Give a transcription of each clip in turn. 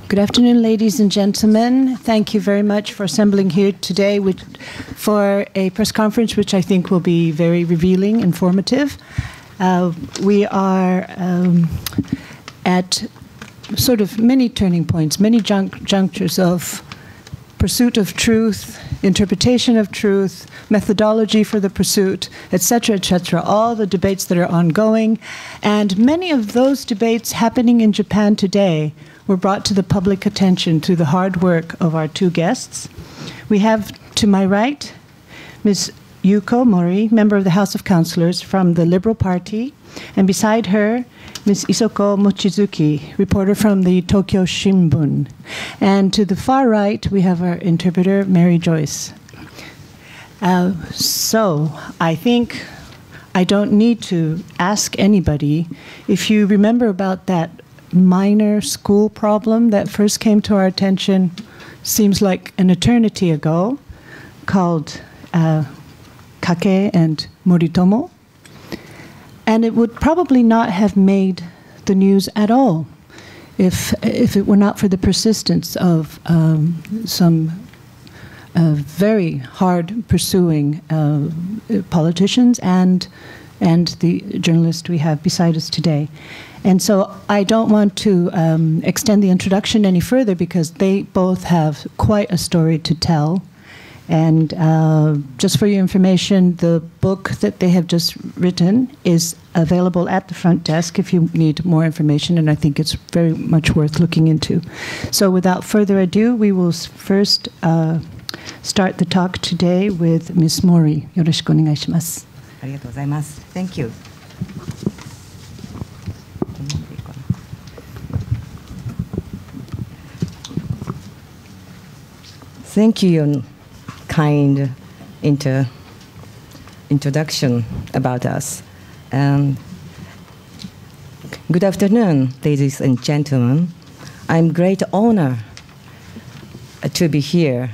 Good afternoon, ladies and gentlemen. Thank you very much for assembling here today for a press conference which I think will be very revealing, informative. We are at sort of many turning points, many junctures of pursuit of truth, interpretation of truth, methodology for the pursuit, etc., all the debates that are ongoing. And many of those debates happening in Japan today were brought to the public attention through the hard work of our two guests. We have to my right Ms. Yuko Mori, member of the House of Councillors from the Liberal Party, and beside her, Ms. Isoko Mochizuki, reporter from the Tokyo Shimbun. And to the far right, we have our interpreter, Mary Joyce. So I think I don't need to ask anybody if you remember about that minor school problem that first came to our attention, seems like an eternity ago, called Kake and Moritomo. And it would probably not have made the news at all if it were not for the persistence of some very hard pursuing politicians and the journalist we have beside us today. And so I don't want to extend the introduction any further because they both have quite a story to tell. And just for your information, the book that they have just written is available at the front desk if you need more information, and I think it's very much worth looking into. So without further ado, we will first start the talk today with Ms. Mori. Yoroshiku onegai shimasu. ありがとうございます。Thank you. Thank you, your kind introduction about us. Good afternoon, ladies and gentlemen. I'm great honor to be here,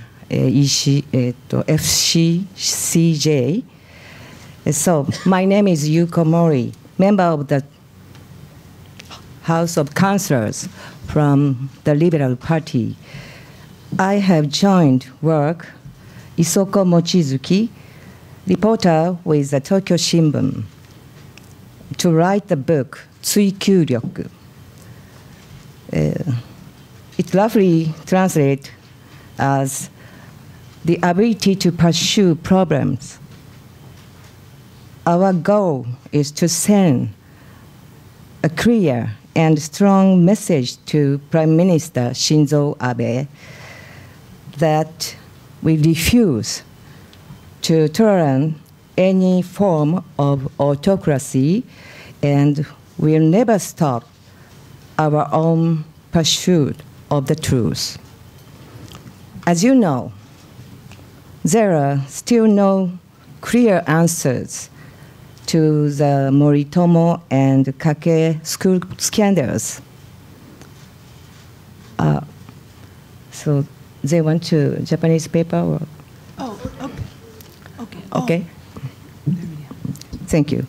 FCCJ. So, my name is Yuko Mori, member of the House of Councillors from the Liberal Party. I have joined work Isoko Mochizuki, reporter with the Tokyo Shimbun, to write the book Tsuikyūryoku. It roughly translates as the ability to pursue problems. Our goal is to send a clear and strong message to Prime Minister Shinzo Abe that we refuse to tolerate any form of autocracy and will never stop our own pursuit of the truth. As you know, there are still no clear answers to the Moritomo and Kake school scandals. So they want to Japanese paper or? Oh, okay. Okay. Okay. Thank you.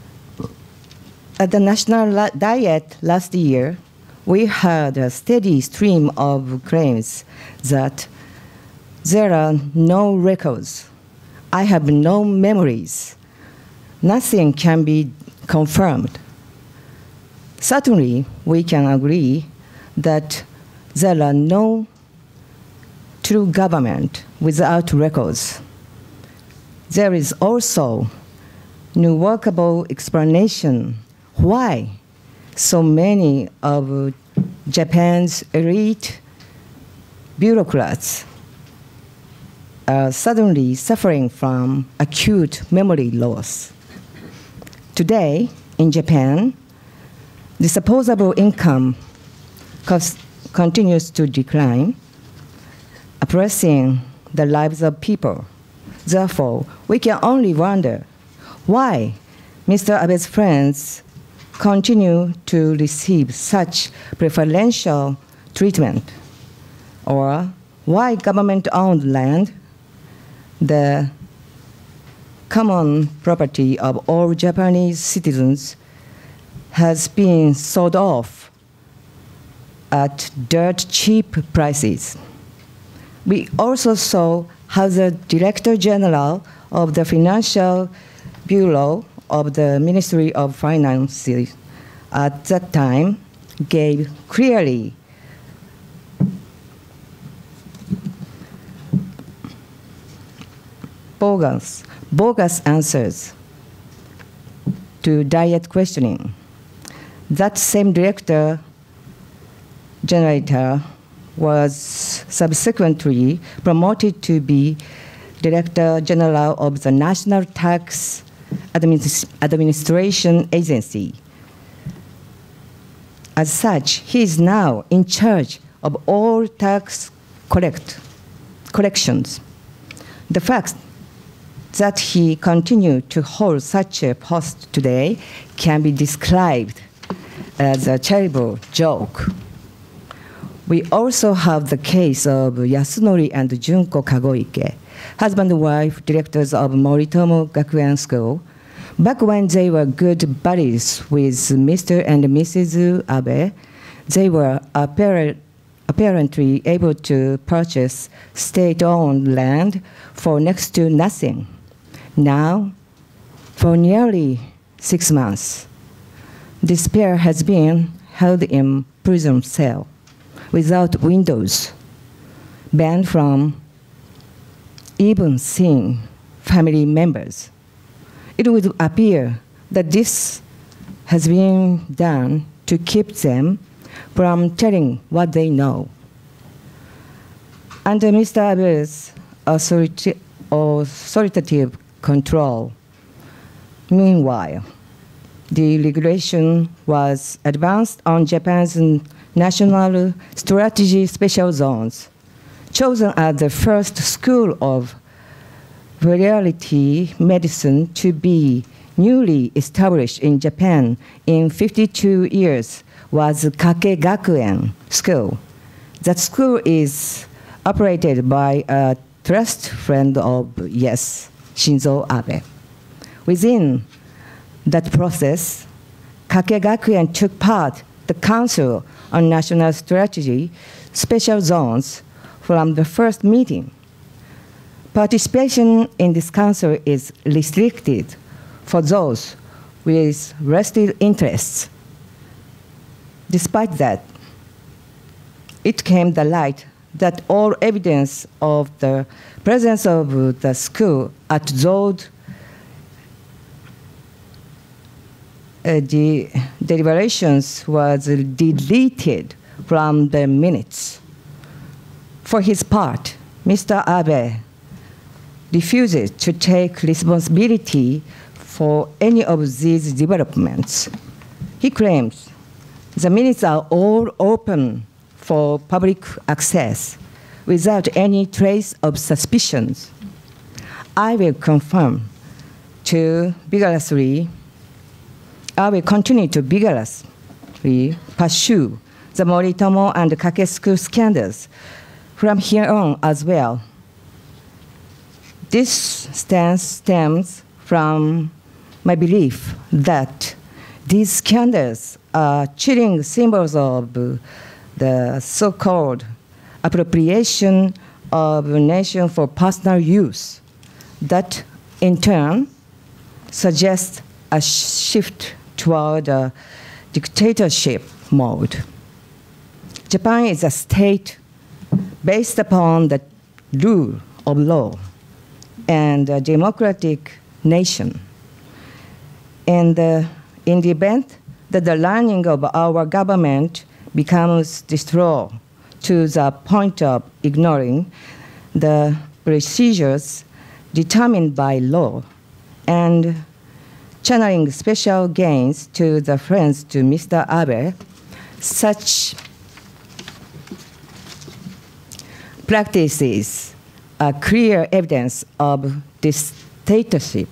At the National Diet last year, we heard a steady stream of claims that there are no records. I have no memories. Nothing can be confirmed. Certainly, we can agree that there are no true government without records. There is also no workable explanation why so many of Japan's elite bureaucrats are suddenly suffering from acute memory loss. Today, in Japan, disposable income continues to decline, oppressing the lives of people. Therefore, we can only wonder why Mr. Abe's friends continue to receive such preferential treatment, or why government-owned land, the common property of all Japanese citizens, has been sold off at dirt cheap prices. We also saw how the Director General of the Financial Bureau of the Ministry of Finance at that time gave clearly bogus answers to direct questioning. That same Director General was subsequently promoted to be Director General of the National Tax Administration Agency. As such, he is now in charge of all tax collections. The fact that he continued to hold such a post today can be described as a terrible joke. We also have the case of Yasunori and Junko Kagoike, husband and wife directors of Moritomo Gakuen School. Back when they were good buddies with Mr. and Mrs. Abe, they were apparently able to purchase state-owned land for next to nothing. Now, for nearly 6 months, this pair has been held in prison cell without windows, banned from even seeing family members. It would appear that this has been done to keep them from telling what they know. Under Mr. Abe's authoritative control, meanwhile, the regulation was advanced on Japan's national strategy special zones, chosen as the first school of variety medicine to be newly established in Japan in 52 years was Kake Gakuen School. That school is operated by a trust friend of, yes, Shinzo Abe. Within that process, Kake Gakuen took part the Council on National Strategy Special Zones from the first meeting. Participation in this council is restricted for those with vested interests. Despite that, it came to light that all evidence of the presence of the school at those deliberations was deleted from the minutes. For his part, Mr. Abe refuses to take responsibility for any of these developments. He claims the minutes are all open for public access without any trace of suspicions. I will continue to vigorously pursue the Moritomo and Kake School scandals from here on as well. This stance stems from my belief that these scandals are chilling symbols of the so-called appropriation of a nation for personal use that in turn suggests a shift toward a dictatorship mode. Japan is a state based upon the rule of law and a democratic nation. And in the event that the learning of our government becomes destroyed to the point of ignoring the procedures determined by law and channeling special gains to the friends to Mr. Abe, such practices are clear evidence of dictatorship.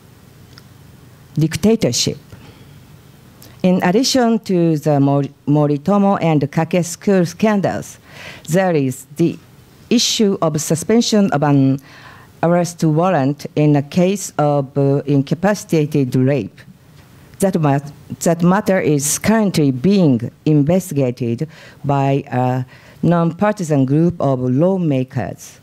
In addition to the Moritomo and Kake School scandals, there is the issue of suspension of an arrest warrant in a case of incapacitated rape. that matter is currently being investigated by a nonpartisan group of lawmakers.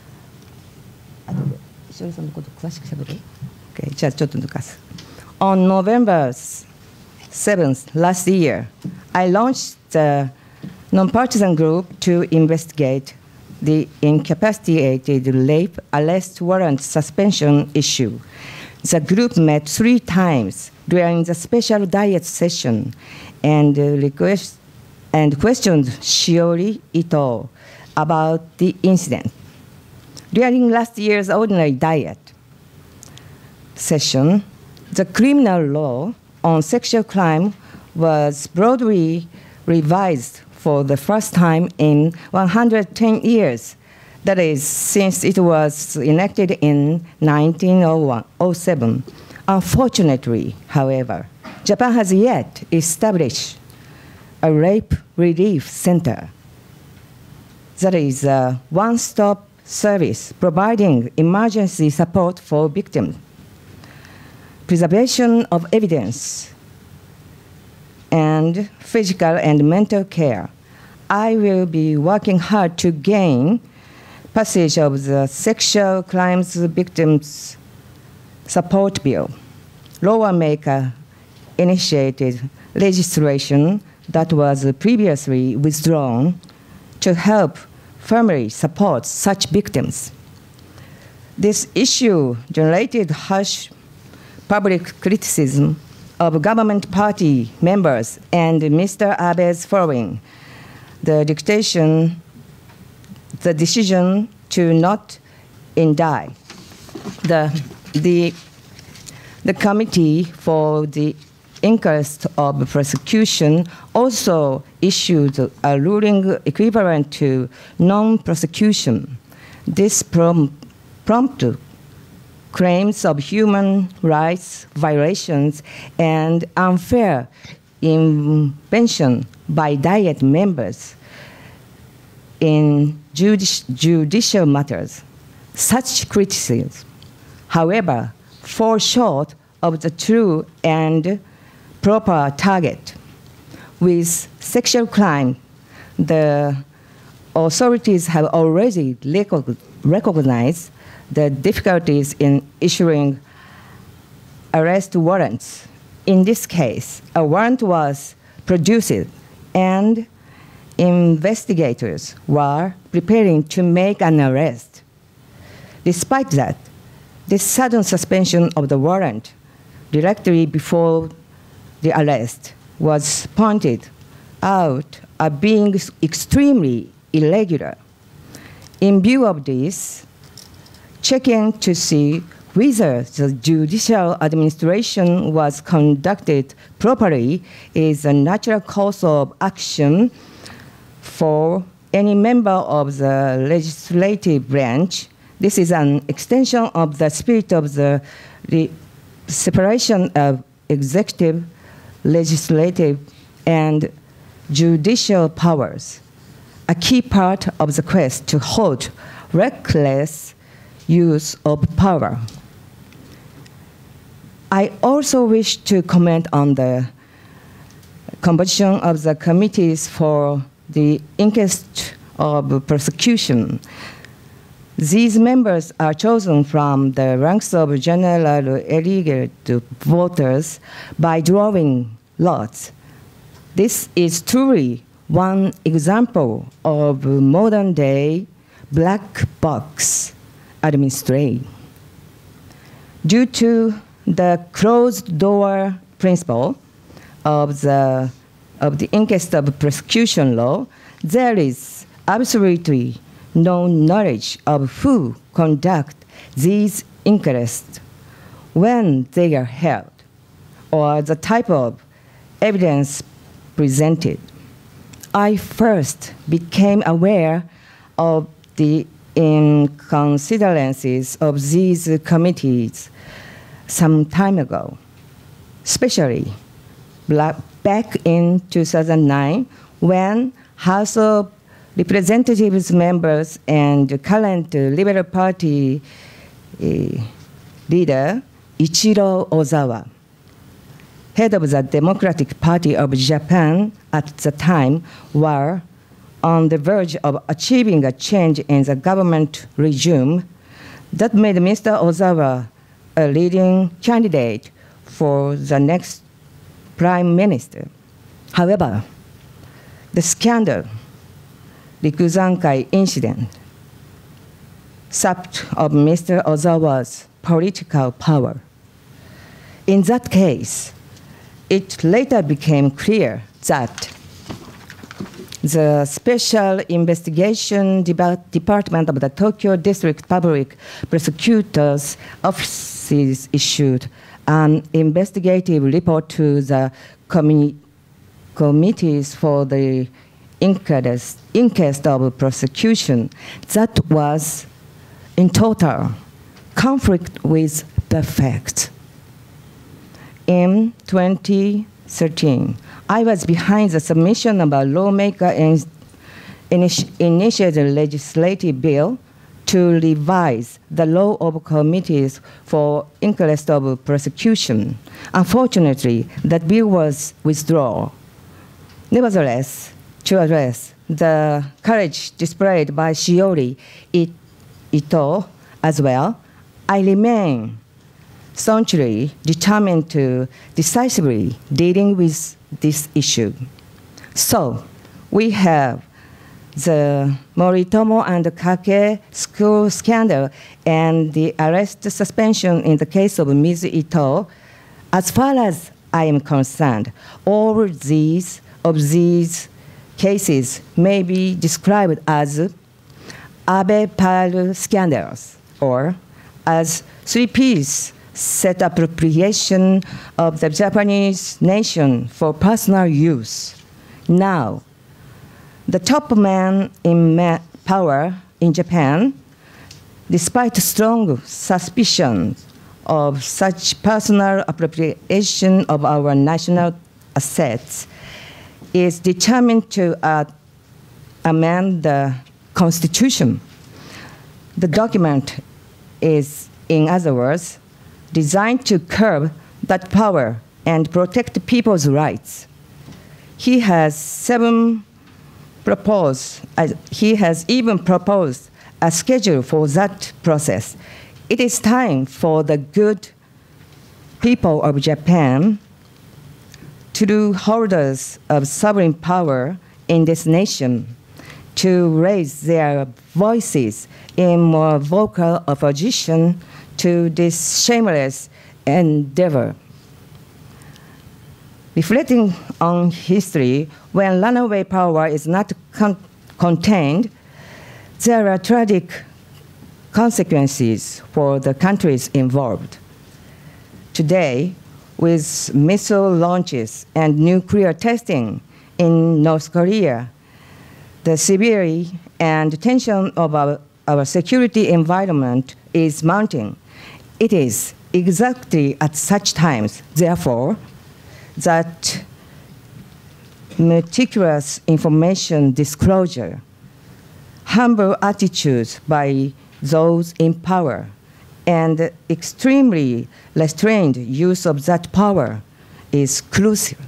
Okay, on November 7th last year, I launched the nonpartisan group to investigate the incapacitated rape arrest warrant suspension issue. The group met 3 times during the special diet session and questioned Shiori Ito about the incident. During last year's ordinary diet session, the criminal law on sexual crime was broadly revised for the first time in 110 years. That is, since it was enacted in 1907. Unfortunately, however, Japan has yet established a rape relief center. That is a one-stop service providing emergency support for victims, preservation of evidence, and physical and mental care. I will be working hard to gain passage of the Sexual Crimes Victims Support Bill. Lawmaker initiated legislation that was previously withdrawn to help firmly support such victims. This issue generated harsh public criticism of government party members and Mr. Abe's following the decision to not indict. The Committee for the Inquest of Prosecution also issued a ruling equivalent to non-prosecution. This prompted claims of human rights violations and unfair intervention by Diet members in judicial matters. Such criticism, however, fall short of the true and proper target. With sexual crime, the authorities have already recognized the difficulties in issuing arrest warrants. In this case, a warrant was produced and investigators were preparing to make an arrest. Despite that, this sudden suspension of the warrant directly before the arrest was pointed out as being extremely irregular. In view of this, checking to see whether the judicial administration was conducted properly is a natural course of action for any member of the legislative branch. This is an extension of the spirit of the separation of executive, legislative, and judicial powers, a key part of the quest to halt reckless use of power. I also wish to comment on the composition of the committees for the inquest of prosecution. These members are chosen from the ranks of general elected voters by drawing lots. This is truly one example of modern-day black box administration. Due to the closed-door principle of the inquest of prosecution law, there is absolutely no knowledge of who conduct these inquests, when they are held, or the type of evidence presented. I first became aware of the inconsistencies of these committees some time ago, especially back in 2009 when House of Representatives members and current Liberal Party leader Ichiro Ozawa head of the Democratic Party of Japan at the time, were on the verge of achieving a change in the government regime that made Mr. Ozawa a leading candidate for the next prime minister. However, the scandal, Rikuzankai incident, sapped of Mr. Ozawa's political power. In that case, it later became clear that the Special Investigation Department of the Tokyo District Public Prosecutor's Office issued an investigative report to the committees for the inquest of prosecution that was in total conflict with the facts. In 2013, I was behind the submission of a lawmaker initiated legislative bill to revise the law of committees for inquest of prosecution. Unfortunately, that bill was withdrawn. Nevertheless, to address the courage displayed by Shiori Ito as well, I remain staunchly determined to decisively dealing with this issue. So, we have the Moritomo and Kake school scandal and the arrest suspension in the case of Ms. Ito. As far as I am concerned, all of these cases may be described as Abe Paru scandals, or as three-piece set appropriation of the Japanese nation for personal use. Now, the top man in power in Japan, despite strong suspicion of such personal appropriation of our national assets, is determined to amend the Constitution. The document is, in other words, designed to curb that power and protect people's rights. He has even proposed a schedule for that process. It is time for the good people of Japan, true holders of sovereign power in this nation, to raise their voices in more vocal opposition to this shameless endeavor. Reflecting on history, when runaway power is not contained, there are tragic consequences for the countries involved. Today, with missile launches and nuclear testing in North Korea, the severity and tension of our security environment is mounting. It is exactly at such times, therefore, that meticulous information disclosure, humble attitudes by those in power, and extremely restrained use of that power is crucial.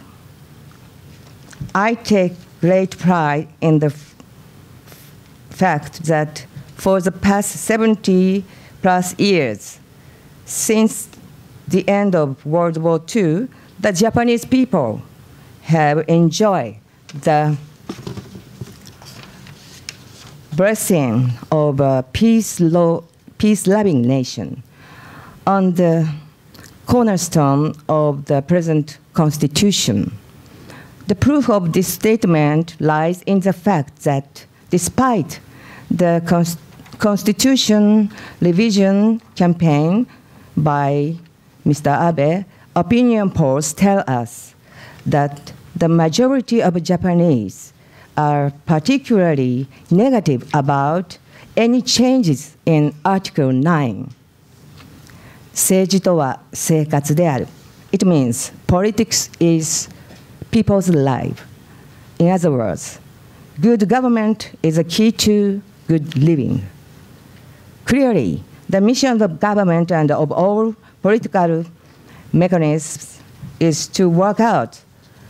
I take great pride in the fact that for the past 70+ years, since the end of World War II, the Japanese people have enjoyed the blessing of a peace-loving nation on the cornerstone of the present Constitution. The proof of this statement lies in the fact that despite the Constitution revision campaign by Mr. Abe, opinion polls tell us that the majority of Japanese are particularly negative about any changes in Article 9. 政治とは生活である. It means politics is people's life. In other words, good government is a key to good living. Clearly, the mission of government and of all political mechanisms is to work out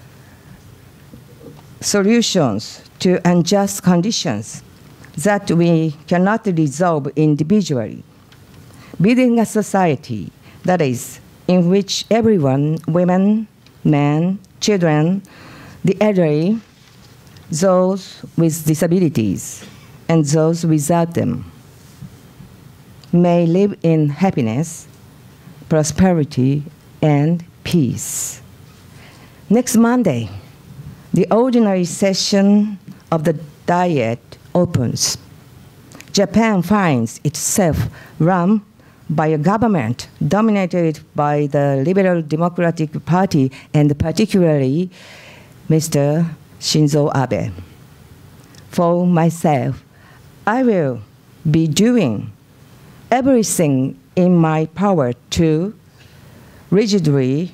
solutions to unjust conditions that we cannot resolve individually, building a society that is in which everyone, women, men, children, the elderly, those with disabilities, and those without them, may live in happiness, prosperity, and peace. Next Monday, the ordinary session of the Diet opens. Japan finds itself run by a government dominated by the Liberal Democratic Party and particularly Mr. Shinzo Abe. For myself, I will be doing everything in my power to rigidly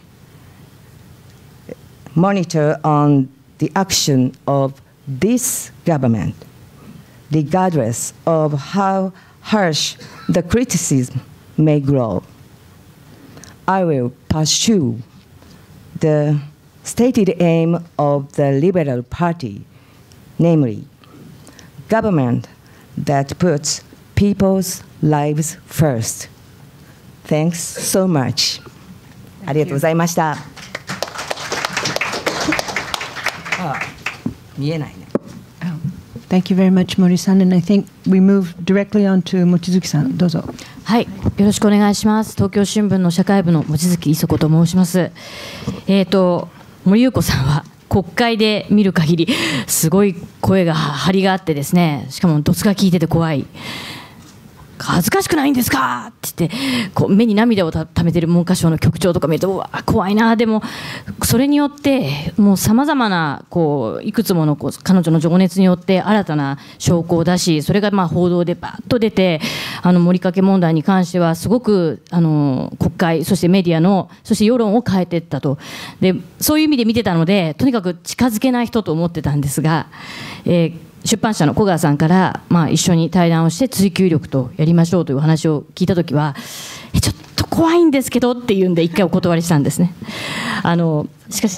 monitor on the action of this government, regardless of how harsh the criticism may grow. I will pursue the stated aim of the Liberal Party, namely, government that puts people's lives first. Thanks so much. ありがとうございました。見えないね。 Thank you very much, Mori-san. And I think we move directly on to Mochizuki-san. どうぞ。 はい、よろしくお願いします。東京新聞の社会部の望月磯子と申します。森裕子さんは国会で見る限りすごい声が張りがあってですね、しかもどつが効いてて怖い。恥ずかしくないんですかって言ってこう目に涙をためてる文科省の局長とか見るとうわ怖いな。でもそれによってもうさまざまなこういくつもの彼女の情熱によって新たな証拠を出し、それがまあ報道でバッと出て盛りかけ問題に関してはすごく国会そしてメディアのそして世論を変えていったと。でそういう意味で見てたのでとにかく近づけない人と思ってたんですが、出版社の小川さんから、一緒に対談をして追求力とやりましょうという話を聞いたときはちょっと怖いんですけどっていうんで一回お断りしたんですね。しかし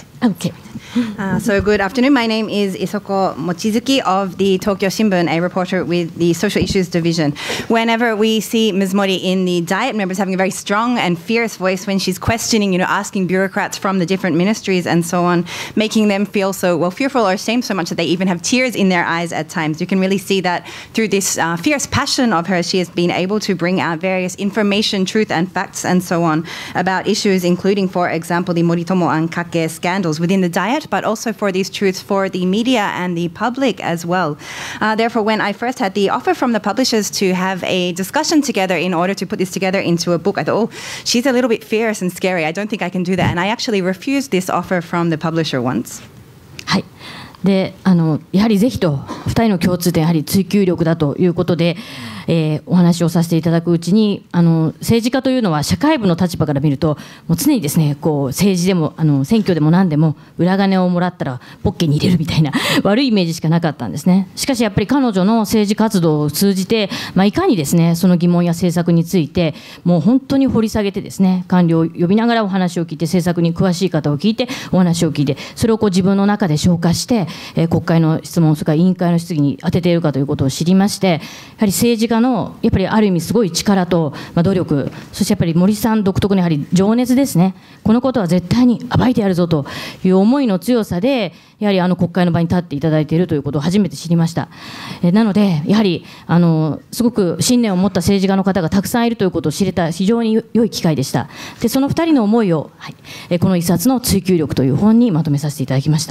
So good afternoon. My name is Isoko Mochizuki of the Tokyo Shimbun, a reporter with the Social Issues Division. Whenever we see Ms. Mori in the Diet members having a very strong and fierce voice when she's questioning, asking bureaucrats from the different ministries and so on, making them feel so, fearful or ashamed so much that they even have tears in their eyes at times. You can really see that through this fierce passion of hers, she has been able to bring out various information, truth and facts and so on about issues, including, for example, the Moritomo and Kake scandals within the Diet, but also for these truths for the media and the public as well. Therefore, when I first had the offer from the publishers to have a discussion together in order to put this together into a book, I thought, she's a little bit fierce and scary. I don't think I can do that. And I actually refused this offer from the publisher once. はい。でやはりぜひと2人の共通点やはり追求力だということで、お話をさせていただくうちに政治家というのは社会部の立場から見るともう常にですねこう政治でも選挙でも何でも裏金をもらったらポッケに入れるみたいな悪いイメージしかなかったんですね。しかしやっぱり彼女の政治活動を通じて、いかにですねその疑問や政策についてもう本当に掘り下げてですね官僚を呼びながらお話を聞いて政策に詳しい方を聞いてお話を聞いてそれをこう自分の中で消化して国会の質問それから委員会の質疑に当てているかということを知りまして、やはり政治家のやっぱりある意味すごい力と努力、そしてやっぱり森さん独特のやはり情熱ですね。このことは絶対に暴いてやるぞという思いの強さでやはり国会の場に立っていただいているということを初めて知りました。なのでやはりすごく信念を持った政治家の方がたくさんいるということを知れた非常に良い機会でした。でその2人の思いを、この一冊の追求力という本にまとめさせていただきました。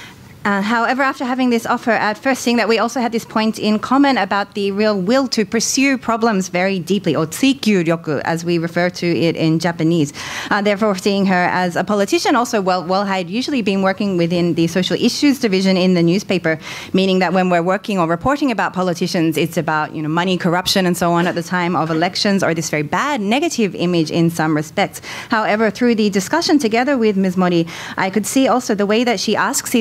However, after having this offer, at first seeing that we also had this point in common about the real will to pursue problems very deeply, or tsukyuryoku, as we refer to it in Japanese. Therefore, seeing her as a politician, also I had usually been working within the social issues division in the newspaper, meaning that when we're working or reporting about politicians, it's about money, corruption, and so on at the time of elections, or this very bad negative image in some respects. However, through the discussion together with Ms. Mori, I could see also the way that she asks these questions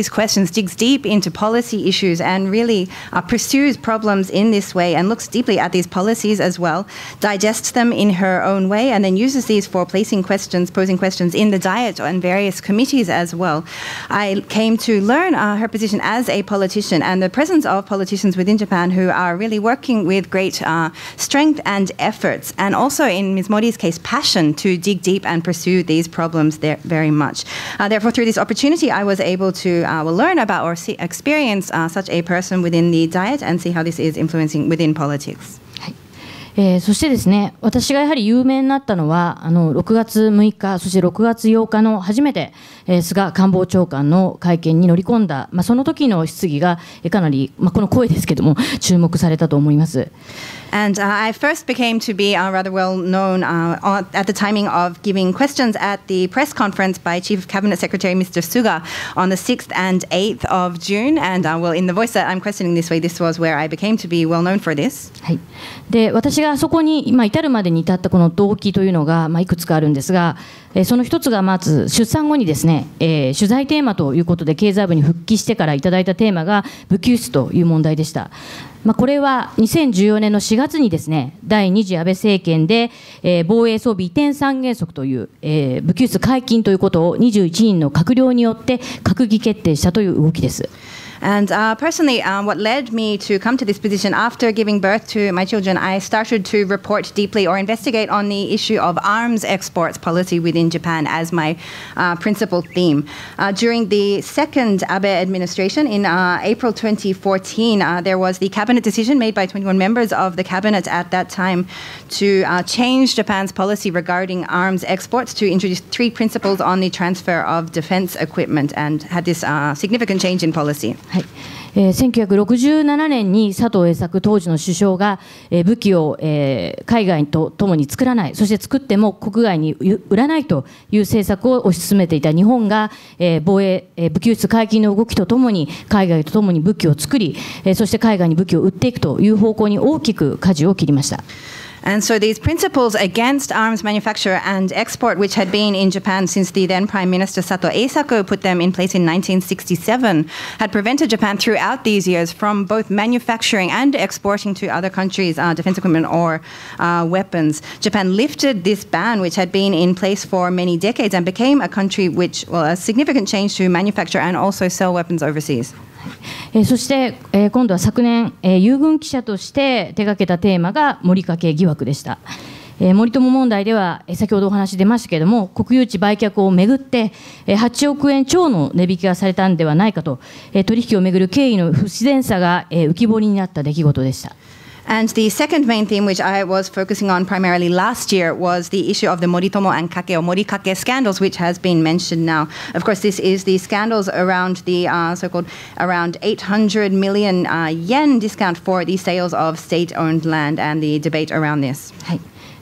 questions, digs deep into policy issues, and really pursues problems in this way and looks deeply at these policies as well, digests them in her own way, and then uses these for posing questions in the Diet and various committees as well. I came to learn her position as a politician and the presence of politicians within Japan who are really working with great strength and efforts, and also in Ms. Modi's case, passion to dig deep and pursue these problems there very much. Therefore, through this opportunity, I was able to learn about or experience such a person within the Diet and see how this is influencing within politics. そしてですね、私がやはり有名になったのは6月6日そして6月8日の初めて、菅官房長官の会見に乗り込んだ、その時の質疑がかなり、この声ですけども注目されたと思います。 And I first became to be rather well known at the timing of giving questions at the press conference by Chief of Cabinet Secretary Mr. Suga on the 6th and 8th of June. And well, in the voice that I'm questioning this way, this was where I became to be well known for this. はい、で私がそこに今至るまでに至ったこの動機というのが、いくつかあるんですが、その一つがまず出産後にですね、取材テーマということで経済部に復帰してからいただいたテーマが武器輸出という問題でした。これは2014年の4月にですね、第2次安倍政権で、防衛装備移転三原則という、武器輸出解禁ということを21人の閣僚によって閣議決定したという動きです。 And personally, what led me to come to this position after giving birth to my children, I started to report deeply or investigate on the issue of arms exports policy within Japan as my principal theme. During the second Abe administration in April 2014, there was the cabinet decision made by 21 members of the cabinet at that time to change Japan's policy regarding arms exports to introduce 3 principles on the transfer of defense equipment and had this significant change in policy. はい、1967年に佐藤栄作当時の首相が、武器を、海外とともに作らない、そして作っても国外に売らないという政策を推し進めていた日本が、武器輸出解禁の動きとともに海外とともに武器を作り、そして海外に武器を売っていくという方向に大きく舵を切りました。 And so these principles against arms manufacture and export, which had been in Japan since the then Prime Minister Sato Eisaku put them in place in 1967, had prevented Japan throughout these years from both manufacturing and exporting to other countries defense equipment or weapons. Japan lifted this ban, which had been in place for many decades, and became a country which, well, a significant change to manufacture and also sell weapons overseas. そして、今度は昨年、友軍記者として手掛けたテーマが森掛疑惑でした。森友問題では、先ほどお話出ましたけれども、国有地売却をめぐって8億円超の値引きがされたんではないかと、取引をめぐる経緯の不自然さが、浮き彫りになった出来事でした。 And the second main theme, which I was focusing on primarily last year, was the issue of the Moritomo and Kake or Morikake scandals, which has been mentioned now. Of course, this is the scandals around the so-called around 800 million yen discount for the sales of state-owned land and the debate around this. はい、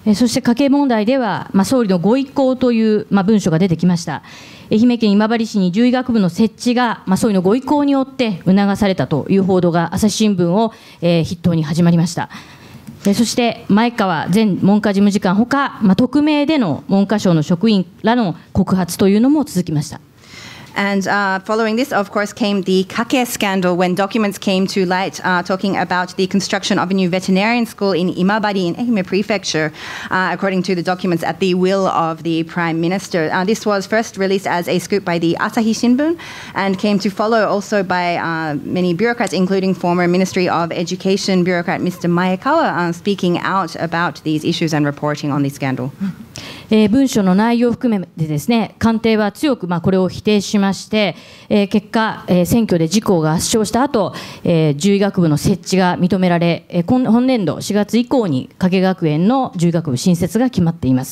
そして家計問題では、総理のご意向という、文書が出てきました。愛媛県今治市に獣医学部の設置が、総理のご意向によって促されたという報道が朝日新聞を、筆頭に始まりました。そして前川前文科事務次官ほか、匿名での文科省の職員らの告発というのも続きました。 And following this, of course, came the Kake scandal when documents came to light talking about the construction of a new veterinarian school in Imabari in Ehime Prefecture, according to the documents at the will of the Prime Minister. This was first released as a scoop by the Asahi Shimbun and came to follow also by many bureaucrats, including former Ministry of Education bureaucrat Mr. Maekawa, speaking out about these issues and reporting on the scandal. 文書の内容を含めてですね、官邸は強くこれを否定しまして、結果、選挙で自公が圧勝した後、獣医学部の設置が認められ、本年度4月以降に加計学園の獣医学部新設が決まっています。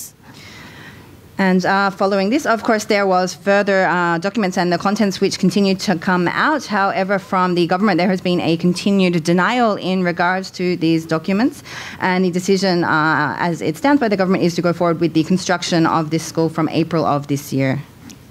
And following this, of course, there was further documents and the contents which continued to come out. However, from the government, there has been a continued denial in regards to these documents. And the decision, as it stands by the government, is to go forward with the construction of this school from April of this year.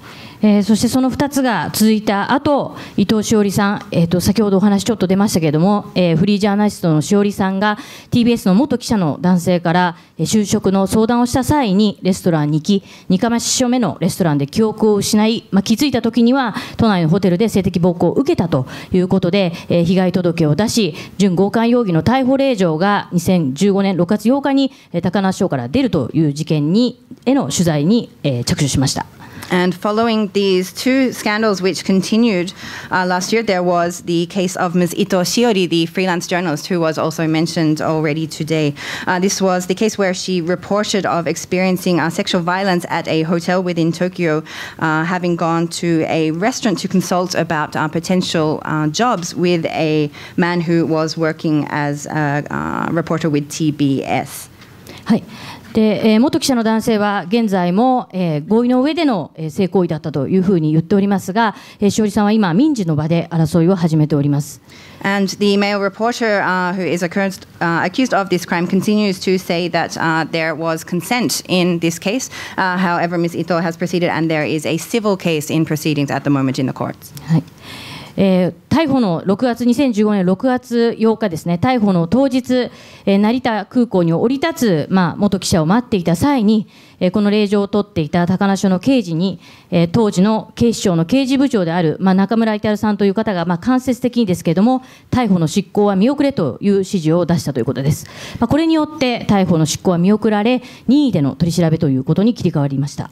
そしてその2つが続いた後、伊藤詩織さん、先ほどお話ちょっと出ましたけれども、フリージャーナリストの詩織さんが TBS の元記者の男性から就職の相談をした際にレストランに行き、2か所目のレストランで記憶を失い、気づいた時には都内のホテルで性的暴行を受けたということで、被害届を出し、準強姦容疑の逮捕令状が2015年6月8日に高輪署から出るという事件への取材に着手しました。 And following these two scandals which continued last year, there was the case of Ms. Ito Shiori, the freelance journalist who was also mentioned already today. This was the case where she reported of experiencing sexual violence at a hotel within Tokyo, having gone to a restaurant to consult about potential jobs with a man who was working as a reporter with TBS. はい。で元記者の男性は現在も、合意の上での性行為だったというふうに言っておりますが、詩織さんは今民事の場で争いを始めております。 And the male reporter who is accused of this crime continues to say that there was consent in this case. However, Ms. Ito has proceeded and there is a civil case in proceedings at the moment in the courts. はい。逮捕の2015年6月8日ですね、逮捕の当日、成田空港に降り立つ、元記者を待っていた際に、この令状を取っていた高輪署の刑事に、当時の警視庁の刑事部長である、中村至さんという方が、間接的にですけれども、逮捕の執行は見送れという指示を出したということです。これによって逮捕の執行は見送られ、任意での取り調べということに切り替わりました。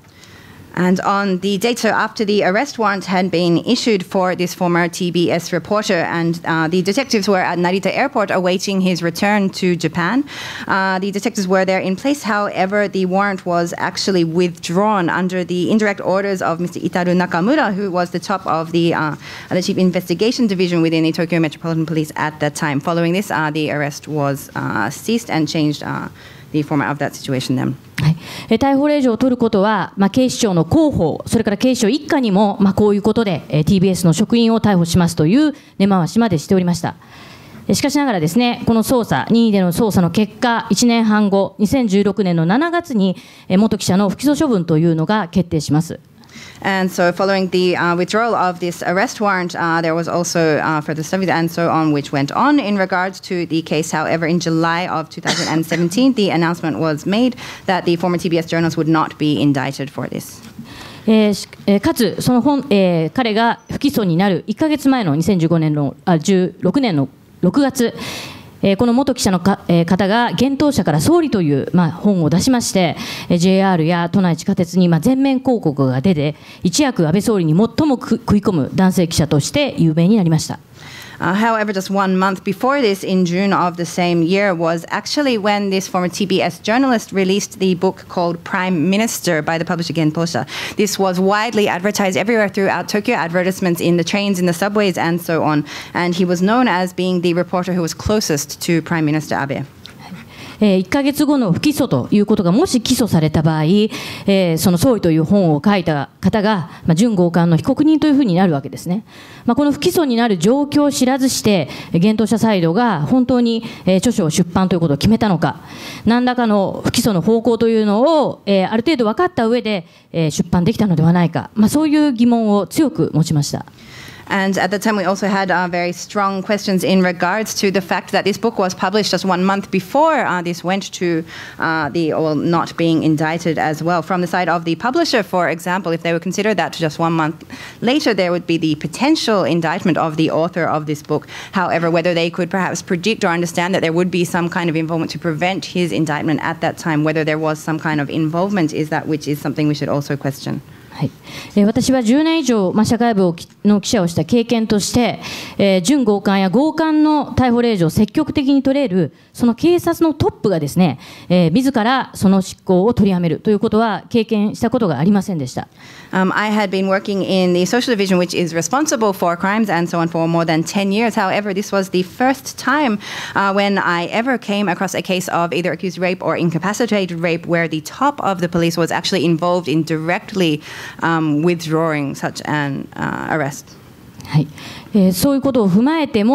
And on the date, so after the arrest warrant had been issued for this former TBS reporter, and the detectives were at Narita Airport awaiting his return to Japan. The detectives were there in place. However, the warrant was actually withdrawn under the indirect orders of Mr. Itaru Nakamura, who was the top of the Chief Investigation Division within the Tokyo Metropolitan Police at that time. Following this, the arrest was ceased and changed the format of that situation then. 逮捕令状を取ることは、警視庁の広報、それから警視庁一課にも、こういうことで、TBS の職員を逮捕しますという根回しまでしておりました。しかしながらですね、この捜査、任意での捜査の結果、1年半後、2016年の7月に元記者の不起訴処分というのが決定します。 And so following the withdrawal of this arrest warrant, there was also further studies and so on which went on in regards to the case. However, in July of 2017, the announcement was made that the former TBS journalist would not be indicted for this. かつその彼が不起訴になる1ヶ月前の2015年の16年の6月、この元記者の方が幻冬舎から総理という、本を出しまして、JR や都内地下鉄に全面広告が出て、一躍安倍総理に最も食い込む男性記者として有名になりました。 However, just 1 month before this, in June of the same year, was actually when this former TBS journalist released the book called Prime Minister by the publisher Gentosha. This was widely advertised everywhere throughout Tokyo, advertisements in the trains, in the subways, and so on. And he was known as being the reporter who was closest to Prime Minister Abe. 1ヶ月後の不起訴ということがもし起訴された場合、その総理という本を書いた方が、準強姦の被告人というふうになるわけですね。この不起訴になる状況を知らずして、幻冬舎サイドが本当に著書を出版ということを決めたのか、何らかの不起訴の方向というのをある程度分かった上で出版できたのではないか、そういう疑問を強く持ちました。 And at the time, we also had very strong questions in regards to the fact that this book was published just 1 month before this went to not being indicted as well. From the side of the publisher, for example, if they would consider that just 1 month later, there would be the potential indictment of the author of this book. However, whether they could perhaps predict or understand that there would be some kind of involvement to prevent his indictment at that time, whether there was some kind of involvement, is that which is something we should also question. はい、私は10年以上、社会部の記者をした経験として、準強姦や強姦の逮捕令状を積極的に取れるその警察のトップがですね、自らその執行を取りやめるということは経験したことがありませんでした。 I had been working in the social division, which is responsible for crimes and so on, for more than 10 years. However, this was the first time when I ever came across a case of either accused rape or incapacitated rape where the top of the police was actually involved in directly withdrawing such an arrest. はい、そういうことを踏まえても、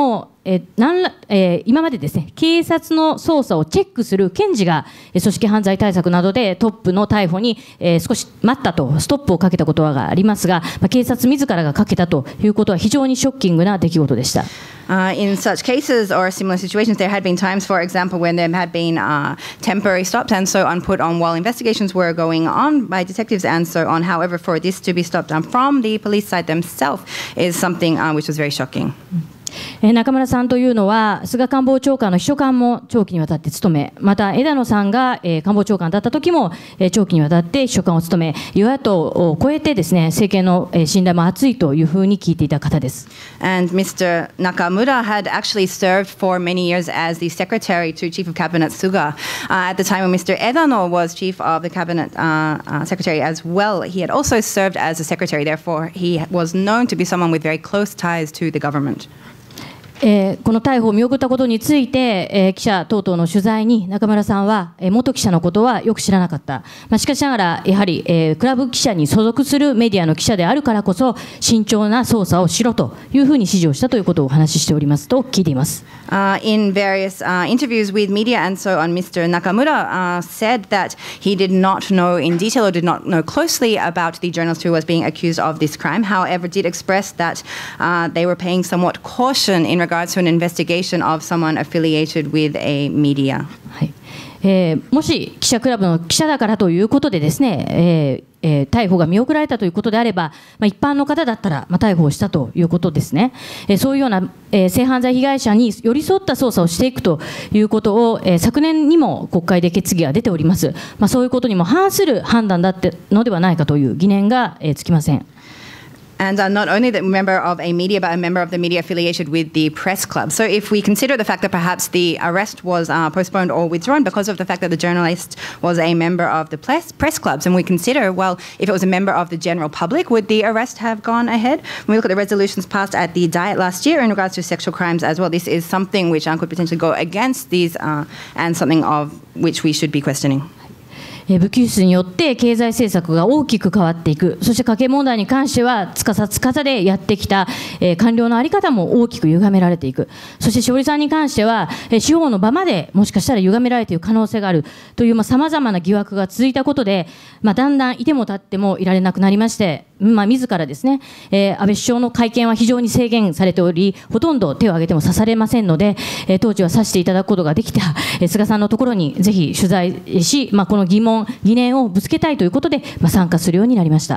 今までですね、警察の捜査をチェックする検事が組織犯罪対策などでトップの逮捕に少し待ったとストップをかけたことがありますが、警察自らがかけたということは非常にショッキングな出来事でした。 In such cases or similar situations, there had been times, for example, when there had been temporary stops and so on put on while investigations were going on by detectives and so on. However, for this to be stopped from the police side themselves is something which was very shocking. 中村さんというのは菅官房長官の秘書官も長期にわたって務め、また枝野さんが官房長官だった時も長期にわたって秘書官を務め、与野党を超えてですね、政権の信頼も厚いというふうに聞いていた方です。 And Mr. Nakamura had actually served for many years as the secretary to Chief of Cabinet Suga. At the time when Mr. Edano was Chief of the Cabinet Secretary as well, he had also served as a secretary. Therefore, he was known to be someone with very close ties to the government. この逮捕を見送ったことについて、記者等々の取材に中村さんは、元記者のことはよく知らなかった、しかしながらやはり、クラブ記者に所属するメディアの記者であるからこそ慎重な捜査をしろというふうに指示をしたということをお話ししておりますと聞いています。 In various interviews with media and so on, Mr. Nakamura said that he did not know in detail or did not know closely about the journalist who was being accused of this crime. However, did express that they were paying somewhat caution in regards to an investigation of someone affiliated with a media. はい。もし記者クラブの記者だからということでですね、逮捕が見送られたということであれば、一般の方だったら、逮捕をしたということですね。そういうような、性犯罪被害者に寄り添った捜査をしていくということを、昨年にも国会で決議が出ております。そういうことにも反する判断だったのではないかという疑念が、つきません。 And not only the member of a media, but a member of the media affiliated with the press club. So if we consider the fact that perhaps the arrest was postponed or withdrawn because of the fact that the journalist was a member of the press clubs, and we consider, well, if it was a member of the general public, would the arrest have gone ahead? When we look at the resolutions passed at the Diet last year in regards to sexual crimes as well, this is something which could potentially go against these and something of which we should be questioning. 武器輸出によって経済政策が大きく変わっていく、そして家計問題に関してはつかさでやってきた、官僚の在り方も大きく歪められていく、そして勝利さんに関しては、司法の場までもしかしたら歪められている可能性があるというさまざまな疑惑が続いたことで、だんだんいても立ってもいられなくなりまして、自らですね、安倍首相の会見は非常に制限されており、ほとんど手を挙げても刺されませんので、当時は刺していただくことができた、菅さんのところにぜひ取材し、この疑念をぶつけたいということで、参加するようになりました。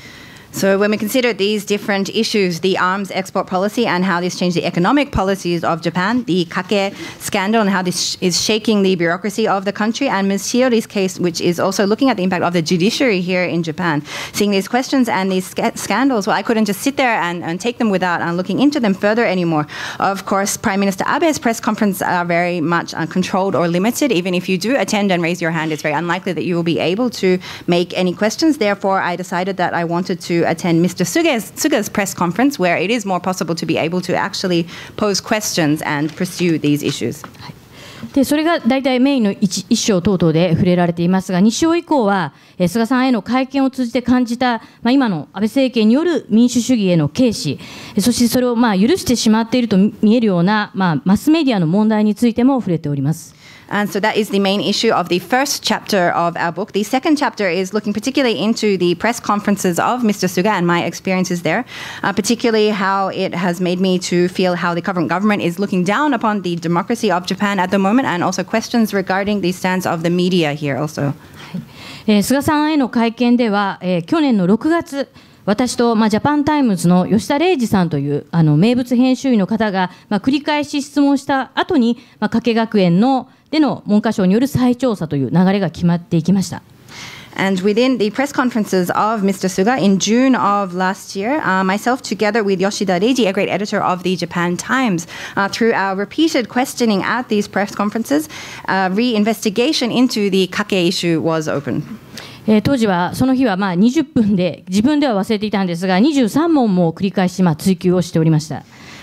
So when we consider these different issues, the arms export policy and how this changed the economic policies of Japan, the Kake scandal and how this is shaking the bureaucracy of the country, and Ms. Shiori's case, which is also looking at the impact of the judiciary here in Japan, seeing these questions and these scandals, well, I couldn't just sit there and take them without looking into them further anymore. Of course, Prime Minister Abe's press conference are very much controlled or limited. Even if you do attend and raise your hand, it's very unlikely that you will be able to make any questions. Therefore, I decided that I wanted to attend Mr. Suga's press conference, where it is more possible to be able to actually pose questions and pursue these issues. でそれが大体メインの一章等々で触れられていますが、2章以降は菅さんへの会見を通じて感じた、今の安倍政権による民主主義への軽視、そしてそれを許してしまっていると見えるような、マスメディアの問題についても触れております。 And so that is the main issue of the first chapter of our book. The second chapter is looking particularly into the press conferences of Mr. Suga and my experiences there, particularly how it has made me to feel how the current government is looking down upon the democracy of Japan at the moment, and also questions regarding the stance of the media here also. 菅さんへの会見では、去年の6月、私と、ジャパンタイムズの吉田礼二さんという名物編集員の方が、繰り返し質問した後に、加計学園での文科省による再調査という流れが決まっていきました。 And within the press conferences of Mr. Suga in June of last year, myself together with Yoshida Reiji, a great editor of the Japan Times, through our repeated questioning at these press conferences, re-investigation into the Kake issue was open. 当時はその日は20分で自分では忘れていたんですが23問も繰り返し追及をしておりました。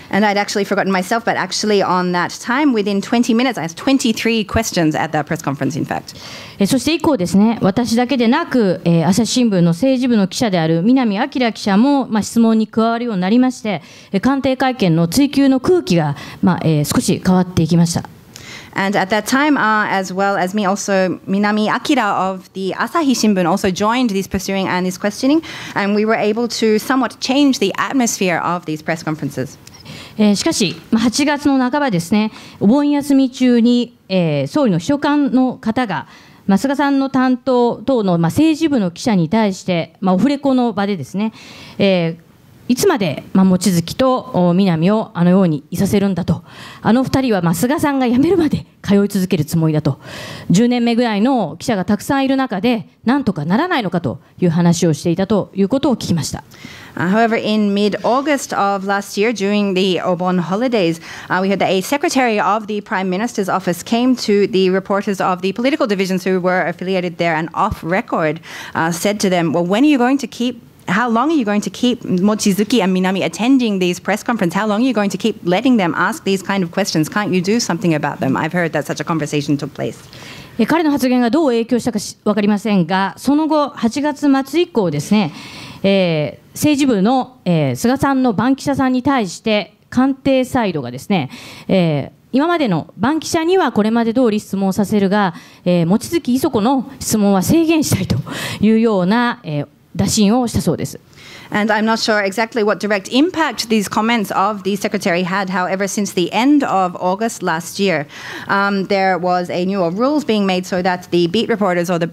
And I'd actually forgotten myself, but actually on that time, within 20 minutes, I asked 23 questions at that press conference, in fact. そして以降ですね、私だけでなく、朝日新聞の政治部の記者である南明記者も、質問に加わるようになりまして、官邸会見の追及の空気が、少し変わっていきました。 And at that time, as well as me, also Minami Akira of the Asahi Shimbun also joined this pursuing and this questioning, and we were able to somewhat change the atmosphere of these press conferences. しかし、8月の半ばですね、お盆休み中に、総理の秘書官の方が、菅さんの担当等の、政治部の記者に対して、オフレコの場でですね、いつまで、望月と南をあのようにいさせるんだと、あの2人は、菅さんが辞めるまで通い続けるつもりだと、10年目ぐらいの記者がたくさんいる中で、なんとかならないのかという話をしていたということを聞きました。 However, in mid-August of last year, during the Obon holidays, we heard that a secretary of the Prime Minister's office came to the reporters of the political divisions who were affiliated there and off record said to them, well, when are you going to how long are you going to keep Mochizuki and Minami attending these press conferences? How long are you going to keep letting them ask these kind of questions? Can't you do something about them? I've heard that such a conversation took place. 彼の発言がどう影響したか分かりませんが、その後、8月末以降ですね、政治部の、菅さんの番記者さんに対して、官邸サイドがですね、今までの番記者にはこれまで通り質問させるが、望月磯子の質問は制限したいというような、打診をしたそうです。 And I'm not sure exactly what direct impact these comments of the secretary had. However, since the end of August last year, there was a new rules being made so that the beat reporters or the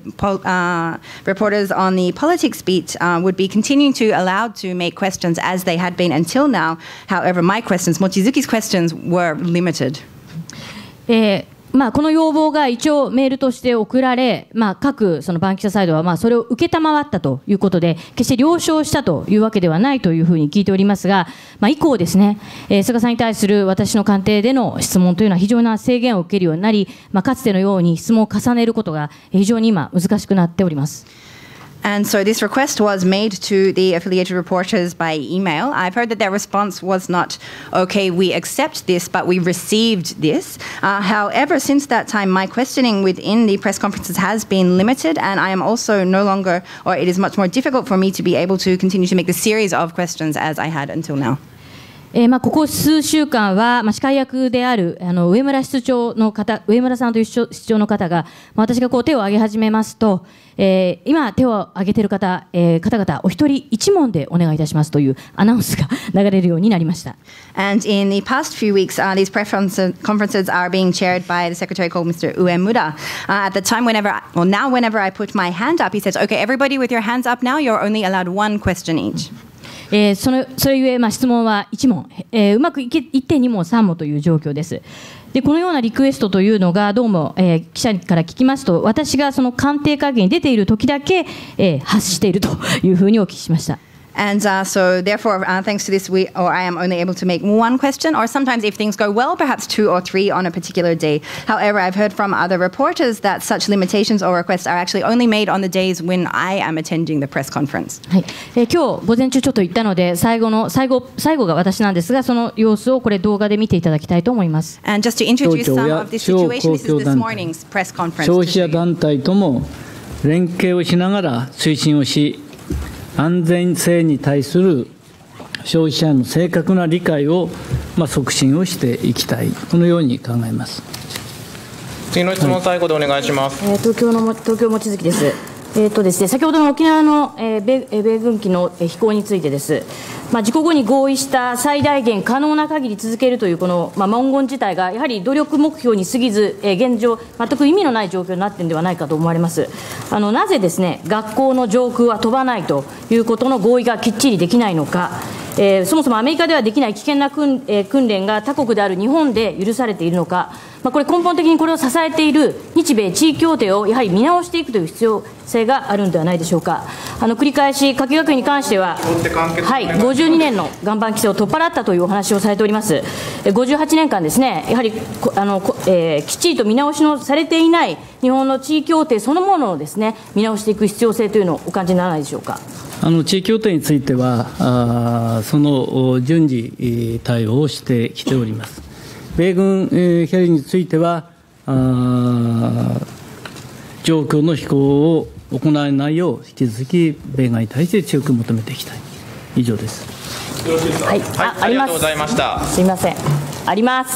reporters on the politics beat would be continuing to allowed to make questions as they had been until now. However, my questions, Mochizuki's questions, were limited. この要望が一応メールとして送られ、各その番記者サイドはそれを受けたまわったということで、決して了承したというわけではないというふうに聞いておりますが、以降ですね、菅さんに対する私の官邸での質問というのは非常な制限を受けるようになり、かつてのように質問を重ねることが非常に今難しくなっております。 And so this request was made to the affiliated reporters by email. I've heard that their response was not, okay, we accept this, but we received this. However, since that time, my questioning within the press conferences has been limited, and I am also no longer, or it is much more difficult for me to be able to continue to make the series of questions as I had until now. ここ数週間は、司会役である上村室長の方、上村さんという室長の方が、私が手を挙げ始めますと、今手を挙げている方、方々お一人一問でお願いいたしますというアナウンスが流れるようになりました。 And in the past few weeks, these press conferences are being chaired by the secretary called Mr. Uemura. At the time, whenever I put my hand up, he says, "Okay, everybody with your hands up now. You're only allowed one question each." それゆえ、質問は1問、うまくいって2問3問という状況です。でこのようなリクエストというのがどうも、記者から聞きますと、私がその官邸会見に出ている時だけ、発しているというふうにお聞きしました。 And so, therefore, thanks to this, I am only able to make one question, or sometimes, if things go well, perhaps 2 or 3 on a particular day. However, I've heard from other reporters that such limitations or requests are actually only made on the days when I am attending the press conference. はい、今日午前中ちょっと言ったので、最後が私なんですが、その様子をこれ動画で見ていただきたいと思います。 And just to introduce some of this situation, this is this morning's press conference. 消費者団体とも連携をしながら推進をし、安全性に対する消費者の正確な理解を、促進をしていきたい、このように考えます。 次の質問、最後でお願いします。 東京望月です。ですね、先ほどの沖縄の、米軍機の飛行についてです。事故後に合意した最大限可能な限り続けるというこの、文言自体がやはり努力目標に過ぎず、現状全く意味のない状況になっているのではないかと思われます。なぜですね、学校の上空は飛ばないということの合意がきっちりできないのか。そもそもアメリカではできない危険な訓練が他国である日本で許されているのか、これ根本的にこれを支えている日米地位協定をやはり見直していくという必要性があるのではないでしょうか。繰り返し、加計学院に関しては、52年の岩盤規制を取っ払ったというお話をされております。58年間ですね、やはりきっちりと見直しのされていない日本の地位協定そのものをですね、見直していく必要性というのをお感じにならないでしょうか。 地位協定については、その順次対応をしてきております。米軍ヘリについては、上空の飛行を行わないよう、引き続き米側に対して強く求めていきたい。以上です。 よろしいですか。 はい、 ありがとうございました。 すみません。あります。